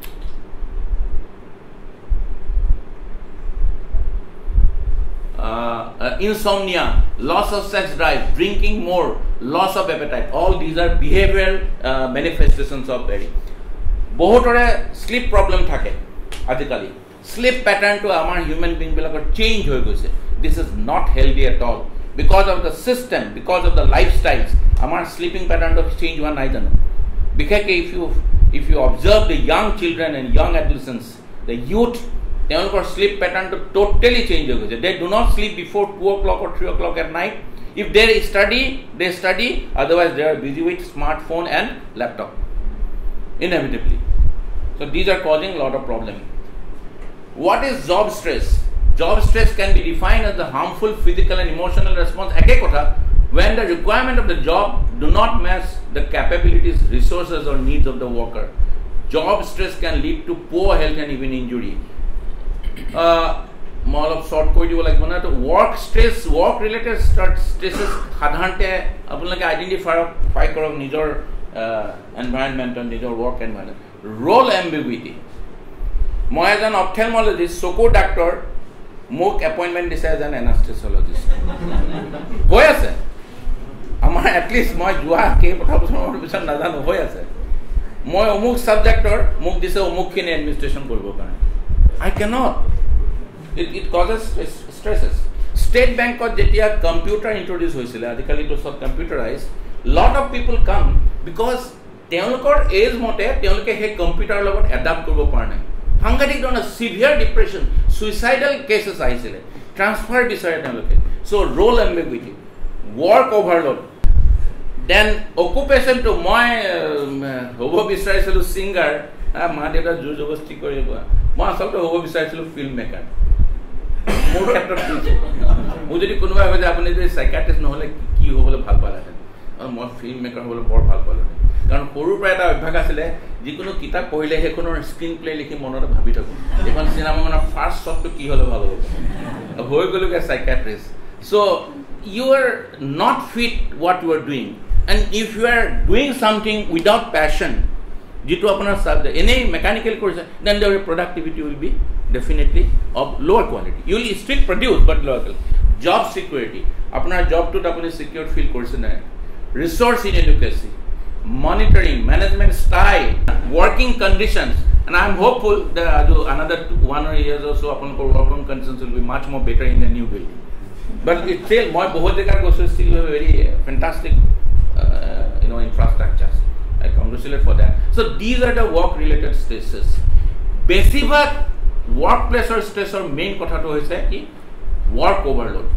Uh, uh, insomnia, loss of sex drive, drinking more, loss of appetite. All these are behavioral uh, manifestations of body. Bohotore sleep problem thake. Adikali sleep pattern to our human being bilakor change hoy goise. This is not healthy at all because of the system, because of the lifestyles. Our sleeping pattern to change one nai jano. Because if you if you observe the young children and young adolescents, the youth. They all got sleep pattern to totally change. They do not sleep before two o'clock or three o'clock at night. If they study, they study. Otherwise, they are busy with smartphone and laptop. inevitably. So these are causing a lot of problem. What is job stress? Job stress can be defined as the harmful physical and emotional response when the requirement of the job do not match the capabilities, resources or needs of the worker. Job stress can lead to poor health and even injury. Uh, more of short koi dibo lagbo na to work stress, work related stresses sadharante apnalake identify fy korok nijor environment and nijor work environment. Role ambiguity. Moi as an ophthalmologist, soko doctor, মোক appointment দিছে as an anesthesiologist. হৈ আছে আমাৰ at least মই যোৱা কে কথা বছৰৰ পিছত নাজানো হৈ আছে মই অমুক সাবজেক্টৰ মোক দিছে অমুকখিনি এডমিনিষ্ট্ৰেশ্যন কৰিব কাৰণে I cannot. It, it causes stresses. State Bank of যেতিয়া computer introduce হৈছিলে আজিকালি তো সব computerized, lot of people come because তেওঁলোকৰ এজ মতে তেওঁলোকে হে কম্পিউটাৰ লগত এডাপ্ট কৰিব পৰা নাই Handiqui on a severe depression, suicidal cases আইছিলে transfer বিচাৰে তেওঁলোকে so role ambiguity, work overload, then occupation to মই হ'ব বিচাৰিছিলো singer মা দেউতা জোৰ জবৰদস্তি কৰিব মই আসলতে হ'ব বিচাৰিছিলো ফিল্ম মেকাৰ মোৰ ক্ষেত্ৰত মই যদি কোনোবা ভাবে যে আপুনি যে সাইকিয়াট্ৰিষ্ট নহলে কি হ'বলৈ ভাল পালে মই ফিল্ম মেকাৰ হ'বলৈ বৰ ভাল পালো কাৰণ সৰুৰ পৰা এটা অভ্যাস আছিলে যিকোনো কিতাপ পঢ়িলে হেখনৰ স্ক্ৰিন প্লে লিখি মনত ভাবি থাকো এখন সিনেমা মানে ফাৰ্স্ট শটটো কি হলে ভাল হ'ব হৈ গলো কে psychiatrist so you are not fit what you are doing and if you are doing something without passion jitu apnar subject any mechanical course then the productivity will be definitely of lower quality you will still produce but lower quality. Job security apnar job to apni secure feel korse na resource inadequacy, monitoring, management style, working conditions, and I am hopeful that another two, one or years or so upon working conditions will be much more better in the new building. But it still my bahut dekar ko still have very fantastic uh, you know infrastructures. I congratulate for that. So these are the work related stresses. Basically workplace or stress or main kotha to hoise ki work overload.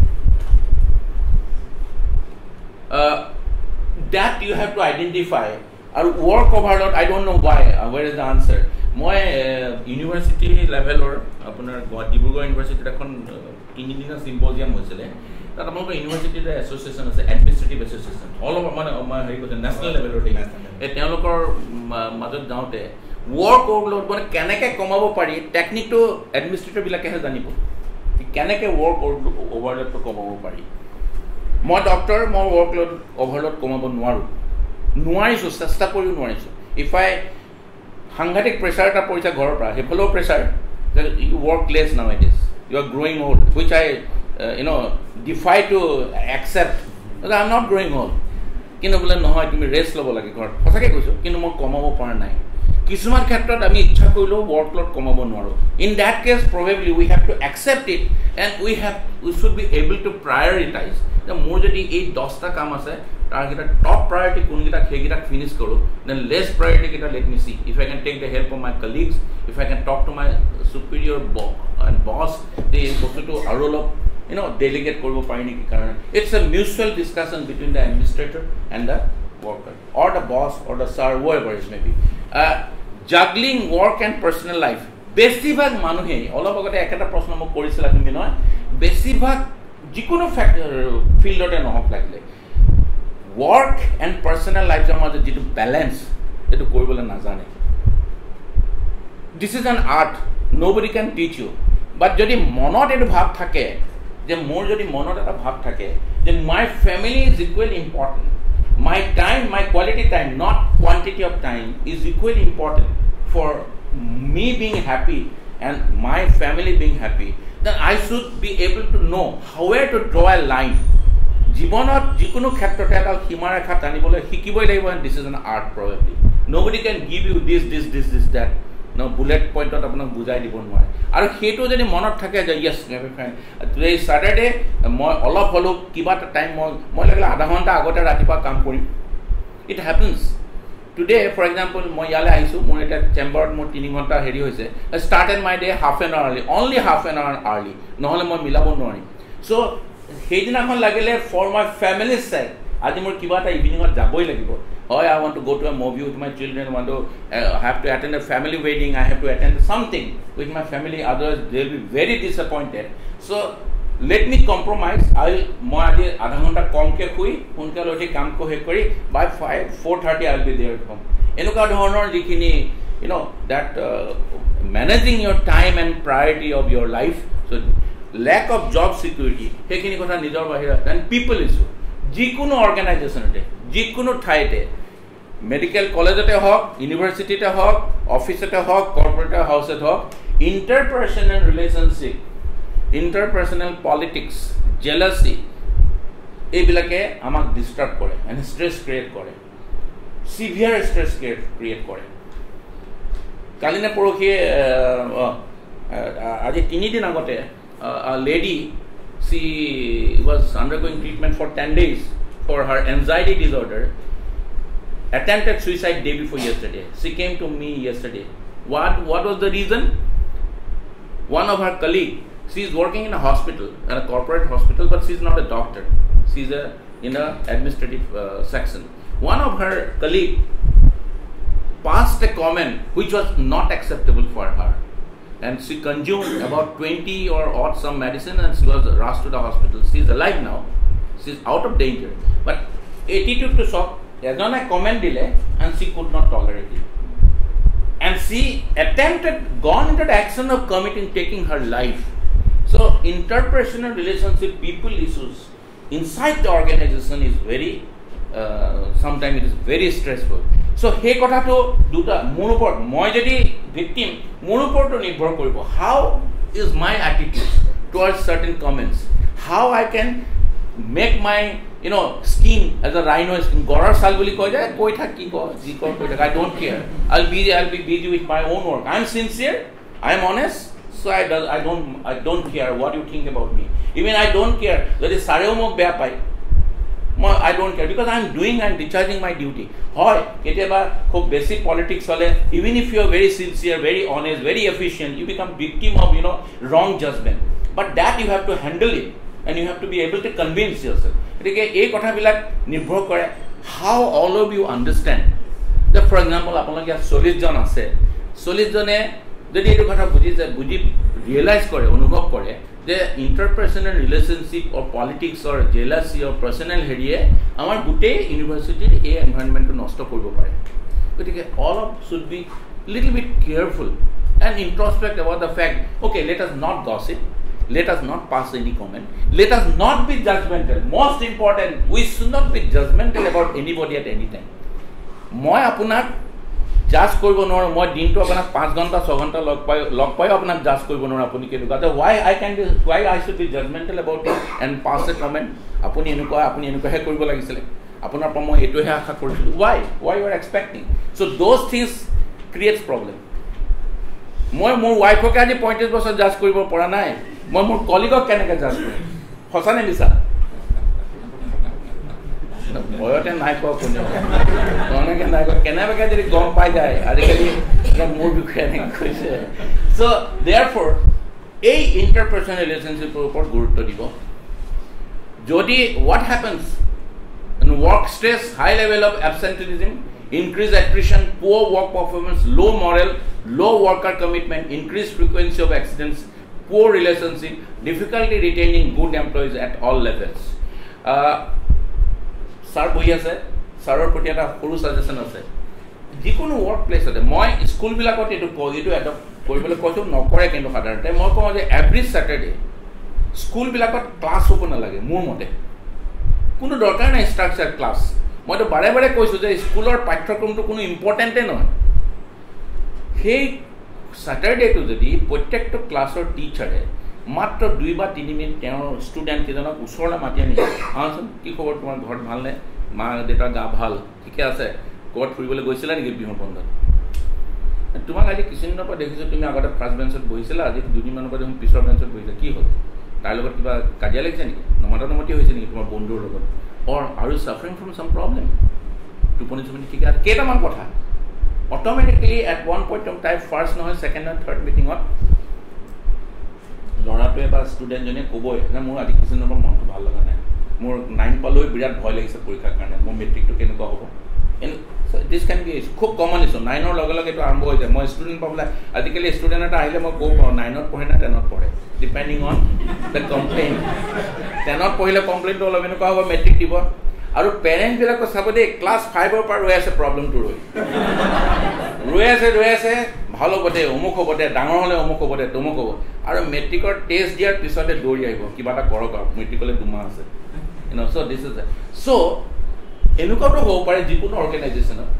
Uh, that you have to identify or work overload I don't know why uh, where is the answer moi uh, university level or apunar Dibrugarh university ekhon tini dina symposium hoisile tat amar university the association ase administrative association all of mane my hari ko national level or e teolokor majot jaute work overload bone keneke komabo pari technique to administrator bilake he janibo keneke work overload to komabo pari মই doctor মই workload overload কমাব নোৱাৰো নোৱাৰিছো চেষ্টা কৰিও নোৱাৰিছো if I সাংঘাতিক pressure এটা পৰিছে ঘৰৰ পৰা হেফলো pressure you work less nowadays you are growing old which I uh, you know defy to accept that I am not growing old কিন্তু বলে নহয় তুমি ৰেষ্ট ল'ব লাগে ঘৰত সঁচাকে কৈছো কিন্তু মই কমাব পৰা নাই কিছুমান ক্ষেত্ৰত আমি ইচ্ছা কৰিলেও workload কমাব নোৱাৰো in that case probably we have to accept it and we have we should be able to prioritize the more যদি এই দহটা কাম আছে তাৰ কিটা টপ priority কোনকিটা খেগিটা ফিনিশ কৰো then less priority কিটা let me see if I can take the help of my colleagues if I can talk to my superior boss and boss they বস্তুটো আৰু অলপ you know delegate কৰিব পাৰি নেকি কাৰণ it's a mutual discussion between the administrator and the worker or the boss or the sir whoever it may be uh, juggling work and personal life বেছিভাগ মানুহে অলপ আগতে একটা প্ৰশ্ন মোক কৰিছিল তুমি নহয় বেছিভাগ যিকোনো ফ্যাক্টৰ ফিল্ডতে নহক লাগিলে work and personal life জৰ মাজত যেটো ব্যালেন্স এটো কৰিবলৈ নাজানে this is an art nobody can teach you but যদি মনত এটো ভাব থাকে যে মোৰ যদি মনত এটা ভাব থাকে যে my family is equally important my time my quality time not quantity of time is equally important for me being happy and my family being happy then I should be able to know how where to draw a line জীৱনত যিকোনো ক্ষেত্ৰতে এটা সীমা ৰেখা টানিবলৈ শিকিবই লাগিব and this is an art probably nobody can give you this this this this that no bullet point ত আপোনাক বুজাই দিব নোৱাৰে আৰু হেটো যদি মনত থাকে যে yes today Saturday মই অলপ হলো কিবা টাইম মই মই লাগিলে আধা ঘণ্টা আগতে ৰাতিপুৱা কাম কৰিম it happens today for example মই ইয়ালে আহিছো মোৰ এটা চেম্বাৰত মোৰ তিনি ঘণ্টা হেৰি হৈছে I started my day half an hour early only half an hour early নহলে মই মিলাব নোৱাৰিম so সেইদিনাখন লাগিলে for my family's sake আজি মোৰ কিবা এটা ইভিনিংত যাবই লাগিব Or I want to go to a movie with my children, I want to uh, have to attend a family wedding, I have to attend something with my family, otherwise they will be very disappointed. So let me compromise. I will moi adi adha ghonta kom ke khui unka loti kam ko he kori by five four thirty I will be there at home. Enuka dhonor jikhini, you know, that uh, managing your time and priority of your life. So lack of job security hekhini kotha nijor bahira then people issue jikono organization ate jikono thaite medical college ate hok university te hok office ate hok corporate house ate hok interpersonal relationship interpersonal politics jealousy ebilake amak disturb kore and stress create kore severe stress create kore kaline porokhie aji tini din agote Uh, a lady, she was undergoing treatment for ten days for her anxiety disorder, attempted suicide day before yesterday. She came to me yesterday. What, what was the reason? One of her colleague, she is working in a hospital, in a corporate hospital, but she is not a doctor. She is a, in a administrative uh, section. One of her colleague passed a comment which was not acceptable for her. And she consumed about twenty or odd some medicine and she was rushed to the hospital. She is alive now. She is out of danger. But attitude to shock, there's not a comment delay and she could not tolerate it. And she attempted, gone into the action of committing, taking her life. So interpersonal relationship, people issues inside the organization is very, uh, sometimes it is very stressful. So he kotha to duta মোৰ ওপৰত মই যদি victim মোৰ ওপৰতো নিৰ্ভৰ কৰিব how is my attitude towards certain comments, how I can make my, you know, skin as a rhino skin gorar sal boli koi jay koi thak ki ko ji ko koi I don't care. I'll be I'll be busy with my own work. I'm sincere, I'm honest, so I does I don't I don't care what you think about me. Even I don't care jodi sareo mok beya pai, I don't care because I am doing and discharging my duty. Hoy, keteba khub basic politics hole, even if you are very sincere, very honest, very efficient, you become victim of, you know, wrong judgment. But that you have to handle it and you have to be able to convince yourself. Etike ei kotha bilak nirbhor kore how all of you understand. That for example, apologya forty jon ase, forty jone jodi etu kotha buji jay buji realize kore anubhav kore the interpersonal relationship or politics or jealousy or personal heriye amar gute university a environment to nosto koribo pare. Gotike all of should be little bit careful and introspect about the fact, okay, let us not gossip, let us not pass any comment, let us not be judgmental. Most important, we should not be judgmental about anybody at any time. Moi apunak জাজ কৰিব নোৱাৰো, মই দিনটো আপোনাক পাঁচ ঘণ্টা ছয় ঘণ্টা লগ পাই লগ পাই আপোনাক জাজ কৰিব নোৱাৰো আপুনি কেনেকুৱা, why I can be why I should be judgmental about it and pass a comment আপুনি এনেকুৱা আপুনি এনেকুৱাহে কৰিব লাগিছিলে আপোনাৰ পৰা মই এইটোহে আশা কৰিছিলোঁ, why why you are expecting. So those things creates problem. মই মোৰ ৱাইফকে আজি পঁয়ত্ৰিছ বছৰ জাজ কৰিব পৰা নাই, মই মোৰ কলিগক কেনেকৈ জাজ কৰিম, সঁচা নে মিছা? ভয়তে নাই কোৱা কোনে অনেকে নাই কোৱা কেনেবাকে যদি গম পাই যায় আজিকালি মোৰ বিষয়ে এনেকৈ কৈছে. So therefore এই interpersonal relationshipৰ ওপৰত গুৰুত্ব দিব. যদি what happens in work stress, high level of absenteeism, increased attrition, poor work performance, low morale, low worker commitment, increased frequency of accidents, poor relationship, difficulty retaining good employees at all levels. uh, sir বহি আছে, ছাৰৰ প্ৰতি এটা সৰু suggestion আছে, যিকোনো work প্লেচতে মই স্কুলবিলাকত এইটো কওঁ, এইটো এডপ্ট কৰিবলৈ কৈছোঁ, নকৰে কিন্তু সাধাৰণতে মই কওঁ যে এভৰি ছেটাৰডে স্কুলবিলাকত ক্লাছ হ'ব নালাগে মোৰ মতে, কোনো দৰকাৰ নাই ষ্ট্ৰাকচাৰ ক্লাছ. মইতো বাৰে বাৰে কৈছোঁ যে স্কুলৰ পাঠ্যক্ৰমটো কোনো ইম্পৰ্টেণ্টে নহয়. সেই ছেটাৰডেটো যদি প্ৰত্যেকটো ক্লাছৰ টিচাৰে মাত্ৰ দুই বা তিনি মিনিট তেওঁৰ ষ্টুডেণ্ট কেইজনক ওচৰলৈ মাতি আনি আহাচোন, কি খবৰ, তোমাৰ ঘৰত ভালনে, মা দেউতাৰ গা ভাল, ঠিকে আছে, ক'ৰবাত ফুৰিবলৈ গৈছিলা নেকি বিহুৰ বন্ধত, তোমাক আজি কিছুদিনৰ পৰা দেখিছোঁ তুমি আগতে ফাৰ্ষ্ট বেঞ্চত বহিছিলা, আজি দুদিনমানৰ পৰা দেখোন পিছৰ বেঞ্চত বহিছা, কি হ'ল, তাৰ লগত কিবা কাজিয়া লাগিছে নেকি, নমতা নমতি হৈছে নেকি তোমাৰ বন্ধুৰ লগত, or are you suffering from some problem, টোপনি চোপনি ঠিকে আছে, কেইটামান কথা অট'মেটিকেলি এট ওৱান পইণ্ট তাই ফাৰ্ষ্ট নহয় ছেকেণ্ড আৰু থাৰ্ড মিটিঙত ল'ৰাটোৱে বা ষ্টুডেণ্টজনে ক'বই যে মোৰ আজি কিছুদিনৰ পৰা মনটো ভাল লগা নাই, মোৰ নাইন পালৈ বিৰাট ভয় লাগিছে পৰীক্ষাৰ কাৰণে, মোৰ মেট্ৰিকটো কেনেকুৱা হ'ব, In, so this can be খুব কমন ইছ্যু নাইনৰ লগে লগে এইটো আৰম্ভ হৈ যায় মই ষ্টুডেণ্ট পাবলৈ আজিকালি ষ্টুডেণ্ট এটা আহিলে মই ক'ব পাৰোঁ নাইনত পঢ়ে না টেনত পঢ়ে ডিপেণ্ডিং অন দ্য কমপ্লেইন টেনত পঢ়িলে কমপ্লেইনটো অলপ এনেকুৱা হ'ব মেট্ৰিক দিব আৰু পেৰেণ্টছবিলাকো চাব দেই ক্লাছ ফাইভৰ পৰা ৰৈ আছে প্ৰব্লেমটো ৰৈ ৰৈ আছে ৰৈ আছে ভাল হ'ব দে অমুক হ'ব দে ডাঙৰ হ'লে অমুক হ'ব দে তমুক হ'ব আৰু মেট্ৰিকৰ টেষ্ট দিয়াৰ পিছতে দৌৰি আহিব কিবা এটা কৰক আৰু মেট্ৰিকলৈ দুমাহ আছে you know' so' this is চ' এনেকুৱাটো হ'ব পাৰে যিকোনো অৰ্গেনাইজেশ্যনত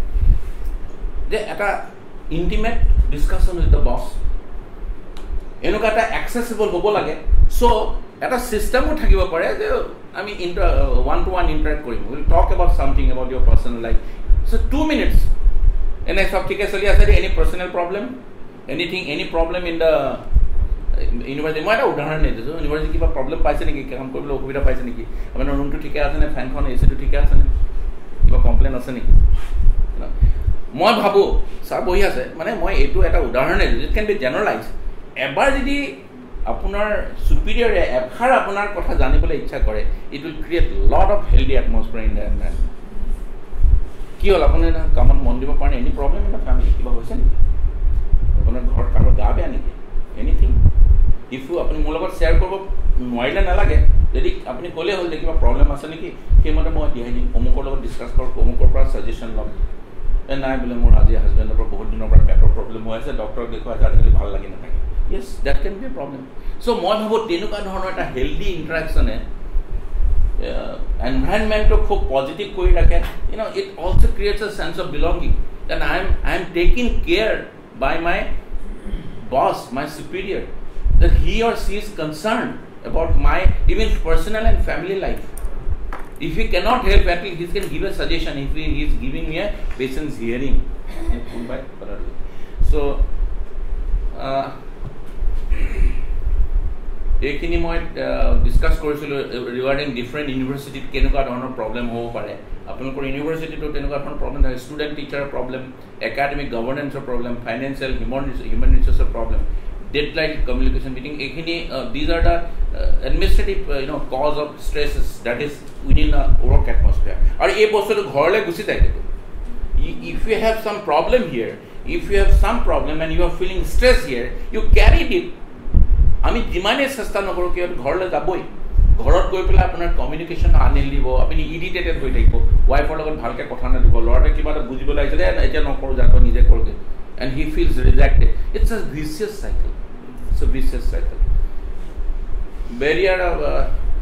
যে এটা intimate discussion with the boss এনেকুৱা এটা এক্সেচিবল হ'ব লাগে চ' এটা ছিষ্টেমো থাকিব পাৰে যে আমি inter one to one interact কৰিম will talk about something about your personal life so' two minutes এনে সব ঠিকে চলি আছে any personal problem anything any problem in the university মই এটা উদাহৰণ দি দিছোঁ ইউনিভাৰ্চিটি কিবা প্ৰব্লেম পাইছে নেকি কাম কৰিবলৈ অসুবিধা পাইছে নেকি আপোনাৰ ৰুমটো ঠিকে আছেনে ফেনখন এ চিটো ঠিকে আছেনে কিবা কমপ্লেইন আছে নেকি মই ভাবোঁ ছাৰ বহি আছে মানে মই এইটো এটা উদাহৰণে দিছোঁ ইট কেন বি জেনেৰেলাইজ এবাৰ যদি আপোনাৰ চুপিৰিয়ৰে এবাৰ আপোনাৰ কথা জানিবলৈ ইচ্ছা কৰে it will create lot of healthy atmosphere in the environment কি হ'ল আপুনি কামত মন দিব পাৰে any problem in the family কিবা হৈছে নেকি আপোনাৰ ঘৰত কাৰোবাৰ গা বেয়া নেকি এনিথিং ইফ ইউ আপুনি মোৰ লগত শ্বেয়াৰ কৰিব নোৱাৰিলে নালাগে যদি আপুনি ক'লেই হ'ল যে কিবা প্ৰব্লেম আছে নেকি সেইমতে মই দিয়াই দিম অমুকৰ লগত ডিছকাছ কৰক অমুকৰ পৰা ছাজেশ্যন ল'ম এই নাই বোলে মোৰ আজি হাজবেণ্ডৰ পৰা বহুত দিনৰ পৰা পেটৰ প্ৰব্লেম হৈ আছে ডক্টৰক দেখুৱাই আজিকালি ভাল লাগি নাথাকে yes that can be a problem so' মই ভাবোঁ তেনেকুৱা ধৰণৰ এটা হেল্ডি ইণ্টাৰেকশ্যনে এনভাইৰনমেণ্টটো খুব পজিটিভ কৰি ৰাখে you know' it also' creates a sense of belonging then I am I am taking care by my boss my superior that he or she is concerned about my even personal and family life. If he cannot help, at least he can give a suggestion if he is giving me a patient's hearing. So, এইখিনি মই discuss কৰিছিলোঁ regarding different ইউনিভাৰ্চিটিত কেনেকুৱা ধৰণৰ problem হ'ব পাৰে আপোনালোকৰ ইউনিভাৰ্চিটিতো তেনেকুৱা ধৰণৰ প্ৰব্লেম থাকে ষ্টুডেণ্ট টিচাৰৰ প্ৰব্লেম একাডেমিক গভৰ্নেন্সৰ প্ৰব্লেম ফাইনেন্সিয়েল হিউমেন হিউমেন ৰিচোৰ্চৰ problem deadline communication meeting ekhini uh, these are the uh, administrative uh, you know cause of stresses that is within the work atmosphere or ei bostu ghorle gusi jay to if you have some problem here if you have some problem and you are feeling stress here you carry it ami jimane chesta nokoru ki ghorle jaboi ঘৰত গৈ পেলাই আপোনাৰ communication আনিল দিব আপুনি ইৰিটেটেড হৈ থাকিব ৱাইফৰ লগত ভালকৈ কথা নাদিব ল'ৰাটোৱে কিবা এটা বুজিব লাগিছে দে এতিয়া নকৰোঁ যাতে নিজে কৰোঁগৈ and he feels rejected. It's a vicious cycle. It's a vicious cycle. Barrier of uh,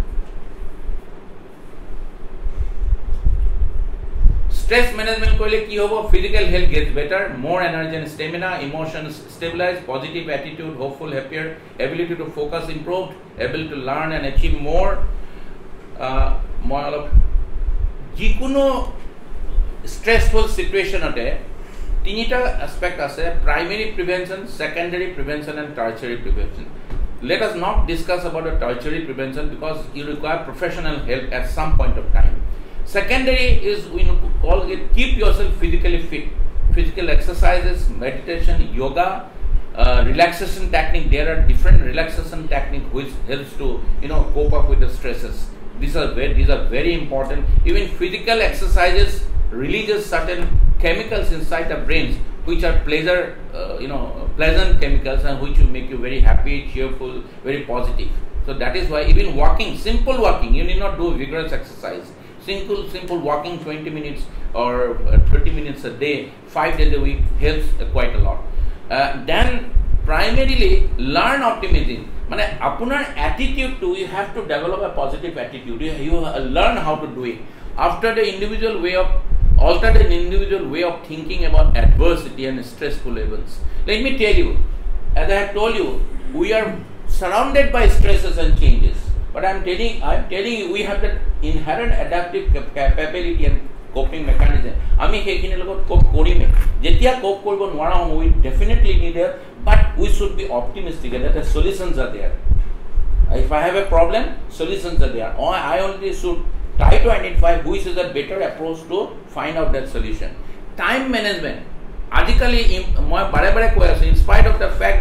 stress management kole ki hobo physical health gets better, more energy and stamina, emotions stabilize, positive attitude, hopeful, happier, ability to focus improved, ability to learn and achieve more. Uh, more of jikuno stressful situation ate তিনিটা aspect আছে primary prevention secondary prevention and tertiary prevention let us not discuss about the tertiary prevention because you require professional help at some point of time secondary is we call it keep yourself physically fit physical exercises meditation yoga uh, relaxation technique there are different relaxation technique which helps to you know cope up with the stresses these are very these are very important even physical exercises releases certain chemicals inside the brains which are pleasure uh, you know pleasant chemicals and which will make you very happy cheerful very positive so that is why even walking simple walking you need not do vigorous exercise simple simple walking twenty minutes or uh, thirty minutes a day five days a week helps uh, quite a lot uh, then primarily learn optimism মানে আপোনাৰ attitude to you have to develop a positive attitude you, you uh, learn how to do it after the individual way of alter an individual way of thinking about adversity and stressful events. Let me tell you, as I have told you, we are surrounded by stresses and changes. But I am telling, I am telling you, we have that inherent adaptive capability and coping mechanism. Ami hekhini logot cope korime. Jetia cope koribo nwara hom, we definitely need it, but we should be optimistic that the solutions are there. If I have a problem, solutions are there. Or I only should try to identify which is a better approach to find out that solution. Time management. Adikali, in spite of the fact that technology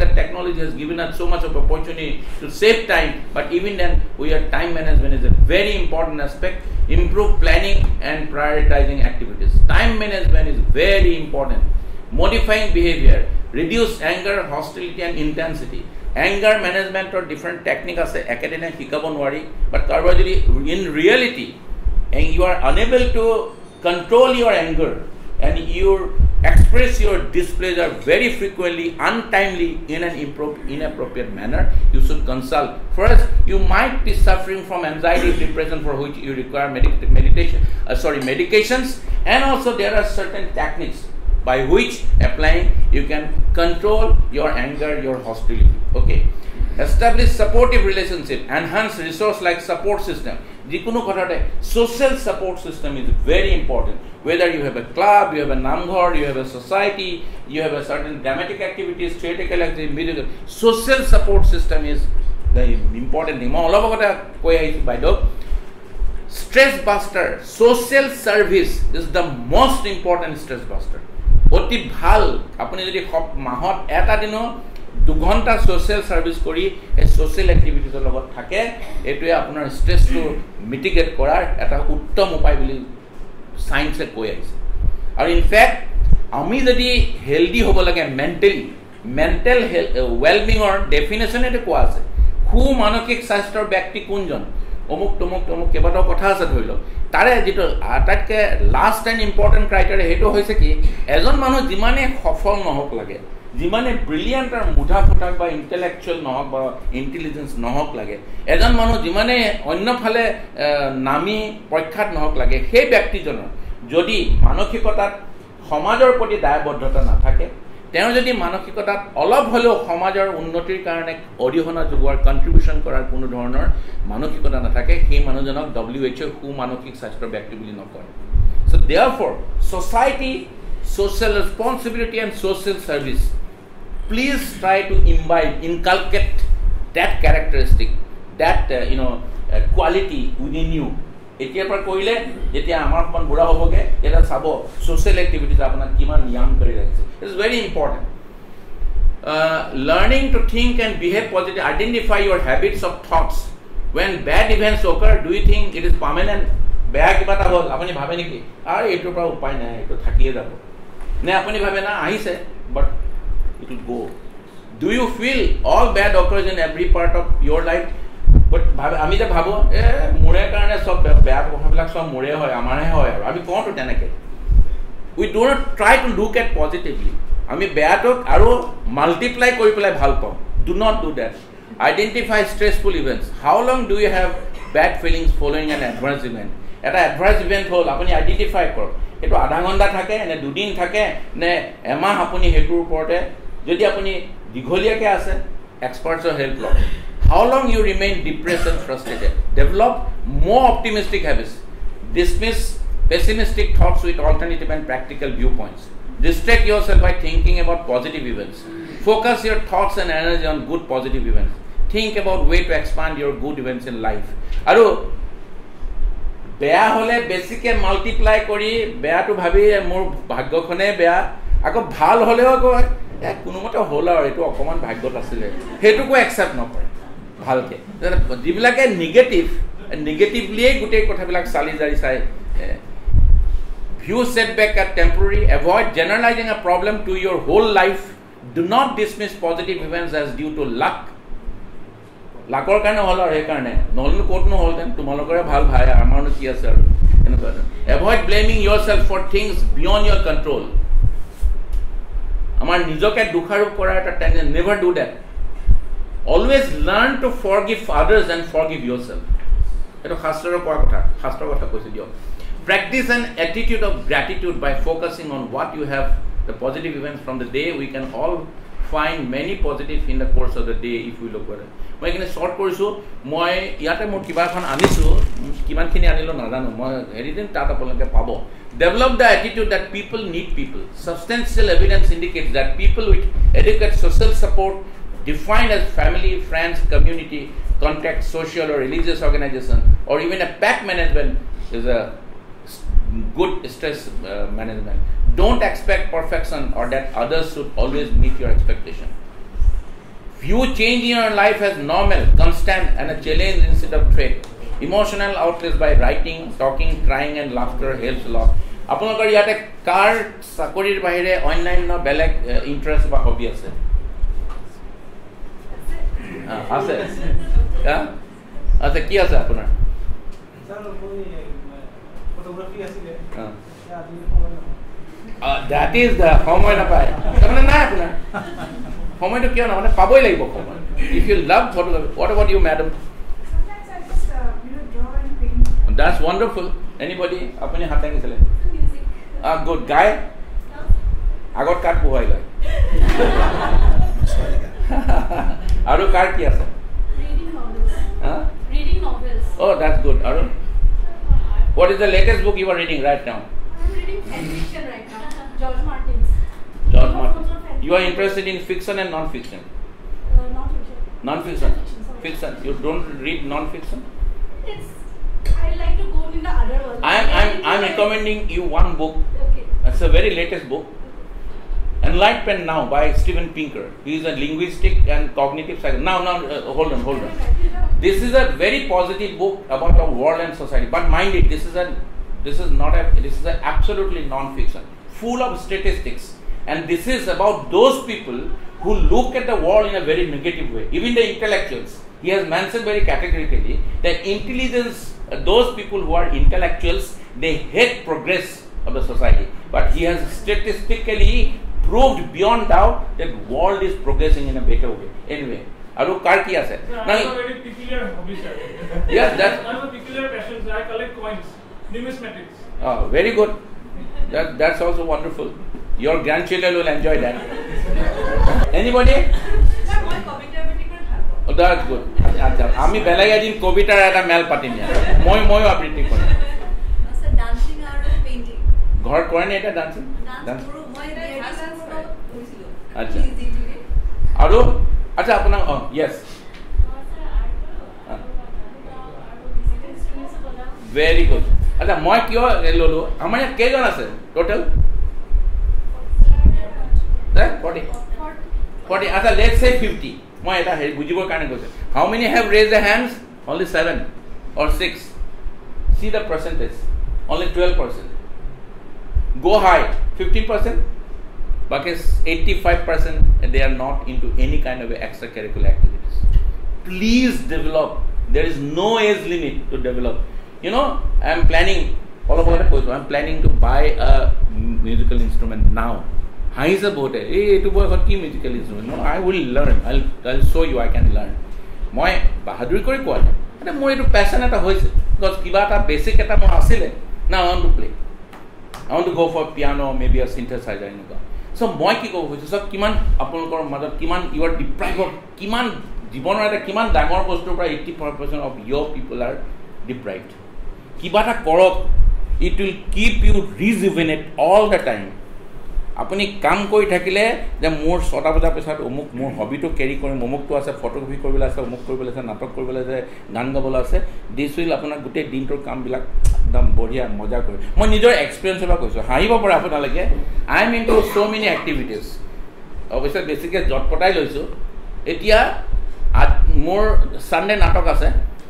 technology has given us so much of opportunity to save time, but even then, we are time management is a very important aspect. Improve planning and prioritizing activities. Time management is very important. Modifying behavior, reduce anger, hostility, and intensity. Anger management or different techniques as academia hikabon wari, but in reality, and you are unable to control your anger and you express your displeasure very frequently, untimely, in an inappropriate manner, you should consult. First, you might be suffering from anxiety, depression, for which you require medic- meditation, uh, sorry, medications, and also there are certain techniques by which applying you can control your anger, your hostility. Okay. Establish supportive relationship, enhance resource like support system. Social support system is very important. Whether you have a club, you have a namghar, you have a society, you have a certain dramatic activities, theatrical activities, social support system is the important thing. Stress buster, social service is the most important stress buster. অতি ভাল আপুনি যদি মাহত এটা দিনো দুঘণ্টা social service কৰি এই সোশ্যাল এক্টিভিটিজৰ লগত থাকে এটোৱে আপোনাৰ ষ্ট্ৰেছটো মিটিগেট কৰাৰ এটা উত্তম উপায় বুলি সায়েন্সে কৈ আছে আৰু ইনফ্যাক্ট আমি যদি হেলদি হ'ব লাগে মেন্টালি মেন্টাল ওয়েলবিংৰ ডেফিনেশন এটা কোৱা আছে সু মানসিক স্বাস্থ্যৰ ব্যক্তি কোনজন অমুক তমুক তমুক কেইবাটাও কথা আছে ধৰি লওক তাৰে যেটো আটাইতকৈ লাষ্ট এণ্ড ইম্পৰ্টেণ্ট ক্ৰাইটেৰিয়া হেটো হৈছে কি এজন মানুহ যিমানে সফল নহওক লাগে যিমানে ব্ৰিলিয়ান্ট আৰু মুঠা ফুটাক বা ইন্টেলেকচুৱেল নহওক বা ইন্টেলিজেন্স নহওক লাগে এজন মানুহ যিমানে অন্যফালে নামি প্ৰখ্যাত নহওক লাগে সেই ব্যক্তিজনৰ যদি মানসিকতাত সমাজৰ প্ৰতি দায়বদ্ধতা নাথাকে তেওঁ যদি মানসিকতাত অলপ হলেও সমাজৰ উন্নতিৰ কাৰণে অৰিহণা যোগোৱাৰ কন্ট্ৰিবিউশন কৰাৰ কোনো ধৰণৰ মানসিকতা নাথাকে সেই মানুহজনক ডব্লিউ এইচ অ সু মানসিক স্বাস্থ্য ব্যক্তি বুলি নকয় so therefore society social responsibility and social service please try to imbibe inculcate that characteristic that uh, you know uh, quality within you এতিয়াৰ পৰা কইলে যেতিয়া আমাৰ মন বুঢ়া হ'বগে এটা চাব সোশ্যাল এক্টিভিটিজ আপোনাক কিমান নিয়ম কৰি ৰাখিছে it is very important learning to think and behave positive identify your habits of thoughts when bad events occur do you think it is permanent বেয়া কিবা এটা হ'ল আপুনি ভাবে নেকি আৰু এইটোৰ পৰা উপায় নাই এইটো থাকিয়ে যাব নে আপুনি ভাবে না আহিছে but it will go do you feel all bad occurs in every part of your life but আমি যে ভাবো এ মোৰে কাৰণে সব বেয়া কথাবিলাক সব মোৰে হয় আমাৰহে হয় আৰু আমি কোনটো তেনেকে we do not try to look at positively আমি বেয়াটোক আৰু মাল্টিপ্লাই কৰি পেলাই ভাল পাওঁ do not do that identify stressful events how long do you have bad feelings following an adverse event এটা adverse event হল আপুনি আইডেন্টিফাই কৰক এটো আধা ঘণ্টা থাকে নে দুদিন থাকে নে এমাহ আপুনি হেতুৰ ওপৰতে যদি আপুনি দীঘলীয়াকে আছে এক্সপাৰ্টছৰ হেল্প লওক how long you remain depressed and frustrated develop more optimistic habits dismiss pessimistic thoughts with alternative and practical viewpoints distract yourself by thinking about positive events focus your thoughts and energy on good positive events think about way to expand your good events in life আৰু বেয়া হলে বেছিকে multiply কৰি বেয়াটো ভাবি মোৰ ভাগ্যখনে বেয়া আকৌ ভাল হলেও কয় এ কোনোমতে হল আৰু এটো অকমান ভাগ্যত আছিল হেতুকো একসেপ্ট নকৰে ভালকে যিবিলাকে নেগেটিভ নেগেটিভলি গুটেই কথাবিলাক চালি জাৰি চাই view setback as temporary avoid generalizing a problem to your whole life do not dismiss positive events as due to luck লাকৰ কাৰণে হল আৰু এই কাৰণে নহলনো কোটনো হল দেন তোমালোকৰে ভাল ভাই আমাৰনো কি আছে আৰু এনেকুৱা avoid blaming yourself for things beyond your control আমাৰ নিজকে দোষাৰোপ কৰাৰ এটা tendency never do that always learn to forgive others and forgive yourself এটো শাস্ত্ৰৰ কোৱা কথা শাস্ত্ৰৰ কথা কৈছে দিও practice an attitude of gratitude by focusing on what you have the positive events from the day we can all find many positive in the course of the day if we look at it মই এখানে short কৰিছো মই ইয়াতে মোৰ কিবা এখন আনিছো কিমানখিনি আনিলো নাজানো মই হেৰিদিন টাটা পলকে পাব develop the attitude that people need people substantial evidence indicates that people with adequate social support defined as family friends community contact social or religious organization or even a pack management is a good stress uh, management don't expect perfection or that others should always meet your expectation View change in your life as normal, constant, and a challenge instead of threat. Emotional outlets by writing, talking, crying, and laughter helps a lot. আপোনালোকৰ ইয়াতে কাৰ চাকৰিৰ বাহিৰে অন্যান্য বেলেগ interest বা hobby আছে? আছে আছে কি আছে আপোনাৰ? That is the সময় নাপায় তাৰমানে নাই আপোনাৰ সময়টো কিয় নহয় মানে পাবই লাগিব সময়. If you love photography, what about you, madam?
Sometimes I just uh, you know draw and paint.
That's wonderful. Anybody? আপুনি হাত দাঙিছিলে?
Music.
Ah, good. গায়? আগত কাক পোহাই লয়? আৰু কাৰ কি আছে?
Reading novels.
Huh?
Reading novels.
Oh, that's good. Aru? What is the latest book you are reading right now?
I'm reading fiction right now. George Martin's.
George Martin. You are interested in fiction and non-fiction?
Uh, not fiction.
Non-fiction.
Fiction, sorry.
Fiction. You don't read non-fiction?
It's. I like to go in the other world.
I am. I am. I am recommending you one book.
Okay.
It's a very latest book. Enlightenment Now by Steven Pinker. He is a linguistic and cognitive psychologist. Now, now, uh, hold on, hold on. This is a very positive book about our world and society. But mind it, this is a, this is not a, this is a absolutely non-fiction, full of statistics. And this is about those people who look at the world in a very negative way. Even the intellectuals. He has mentioned very categorically that intelligence, uh, those people who are intellectuals, they hate progress of the society. But he has statistically proved beyond doubt that world is progressing in a better way. Anyway, aru kar ki ase?
I have a very peculiar hobby, sir.
Yes, that's.
I have a peculiar passion, sir. I collect coins, numismatics.
Oh, very good. That that's also wonderful. Your grandchildren will enjoy that. Anybody? Oh, that's good. Acha, ami belag edin kobitar eta mel patim ya. Moi moi abriti kori.
Sir, dancing or painting?
Ghar kore na eta dancing?
Dance koro moi dance koro hoisilo.
Acha.
Easy today.
Aru acha apna oh yes. Very good. Acha moi kyo lolo amar ya kejon ase total? Right? forty. forty. Acha let's say fifty. Moi eta he bujibor kane goise. How many have raised their hands? Only seven or six. See the percentage. Only twelve percent. Go high, fifteen percent. Because eighty-five percent they are not into any kind of extracurricular activities. Please develop. There is no age limit to develop. You know, I am planning all about it. I am planning to buy a musical instrument now. How is about it? Hey, to buy a musical instrument. No, I will learn. I'll I'll show you. I can learn. Moi bahaduri kori koa. Ane moi etu passion eta hoise. Because kiba eta basic eta moi asile. Now I want to play. I want to go for piano, maybe a synthesizer. So moi ki ko hoise. So kiman apolokor major kiman you are deprived of kiman jiboner eta kiman dangor bostur pra eighty-four percent of your people are deprived. Kiba eta korok, it will keep you rejuvenate all the time. আপুনি কাম কৰি থাকিলে যে মোৰ ছটা বজাৰ পিছত অমুক মোৰ হবিটো কেৰি কৰিম অমুকটো আছে ফটোগ্ৰাফি কৰিবলৈ আছে অমুক কৰিবলৈ আছে নাটক কৰিবলৈ আছে গান গাবলৈ আছে দিছ উইল আপোনাৰ গোটেই দিনটোৰ কামবিলাক একদম বঢ়িয়া মজা কৰি মই নিজৰ এক্সপিৰিয়েঞ্চৰ পৰা কৈছোঁ হাঁহিব পাৰে আপোনালোকে I am into so' many activities অৱশ্যে বেছিকৈ জটপটাই লৈছোঁ এতিয়া মোৰ ছানডে নাটক আছে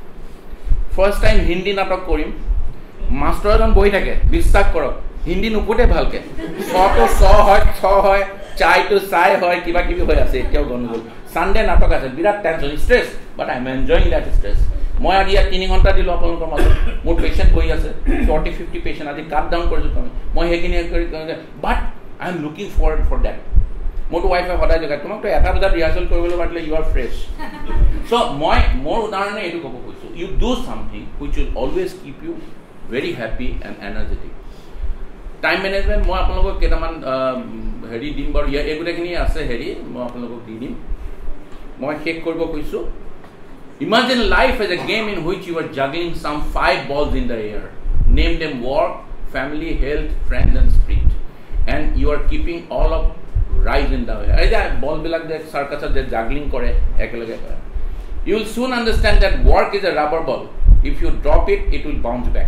ফাৰ্ষ্ট টাইম হিন্দী নাটক কৰিম মাষ্টৰ এজন বহি থাকে বিশ্বাস কৰক হিন্দী নুপুটে ভালকে ছটো ছ হয় ছ হয় চাইটো চাই হয় কিবা কিবি হৈ আছে এতিয়াও গণ্ডগোল ছানডে নাটক আছে বিৰাট tension stress but I am enjoying that stress মই আজি ইয়াত তিনি ঘণ্টা দিলোঁ আপোনালোকৰ মাজত মোৰ পেচেণ্ট বহি আছে ফৰ্টি ফিফটি পেচেণ্ট আজি কাট ডাউন কৰিছোঁ আমি মই সেইখিনি কৰি but I am looking forward for that মোৰতো ৱাইফে সদায় জগায় তোমাকতো এটা বজাত ৰিহাৰ্চেল কৰিবলৈ পাৰিলে ইউ আৰ ফ্ৰেছ চ' মই মোৰ উদাহৰণে এইটো ক'ব কৈছোঁ you do something which will always keep you very happy and energetic time management মই আপোনালোকক কেইটামান হেৰি দিম বাৰু ইয়াৰ এই গোটেইখিনি আছে হেৰি মই আপোনালোকক দি দিম মই শেষ কৰিব কৈছোঁ imagine life as a game in which you are juggling some five balls in the air name them work family health friends and spirit and you are keeping all of rise in the air এই যে বলবিলাক যে চাৰ্কাছত যে juggling কৰে একেলগে কৰে you will soon understand that work is a rubber ball if you drop it it will bounce back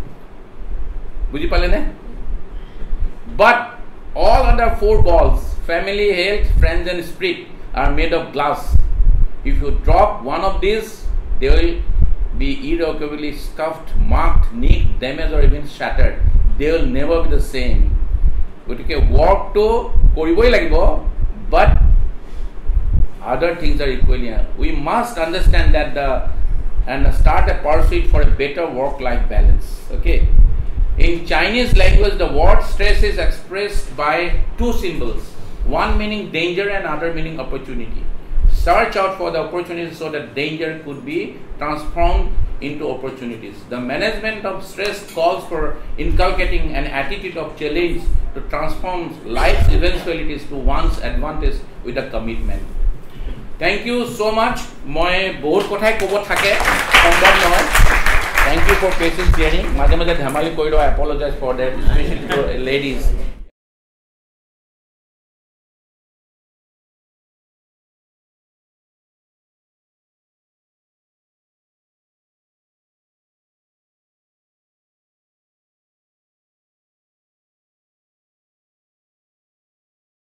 বুজি পালেনে But all other four balls, family, health, friends and spirit, are made of glass If you drop one of these, they will be irrevocably scuffed, marked, nicked, damaged, or even shattered. They will never be the same. Gotike work to koriboi lagibo, but other things are equally. We must understand that the and start a pursuit for a better work-life balance. Okay. In Chinese language, the word stress is expressed by two symbols. One meaning danger and other meaning opportunity. Search out for the opportunities so that danger could be transformed into opportunities. The management of stress calls for inculcating an attitude of challenge to transform life's eventualities to one's advantage with a commitment. Thank you so much. Moi bahut kothai kobo thake sombhav nohoy. Thank you for patience hearing. Maje maje dhamali koilo, I apologize for that, especially to ladies.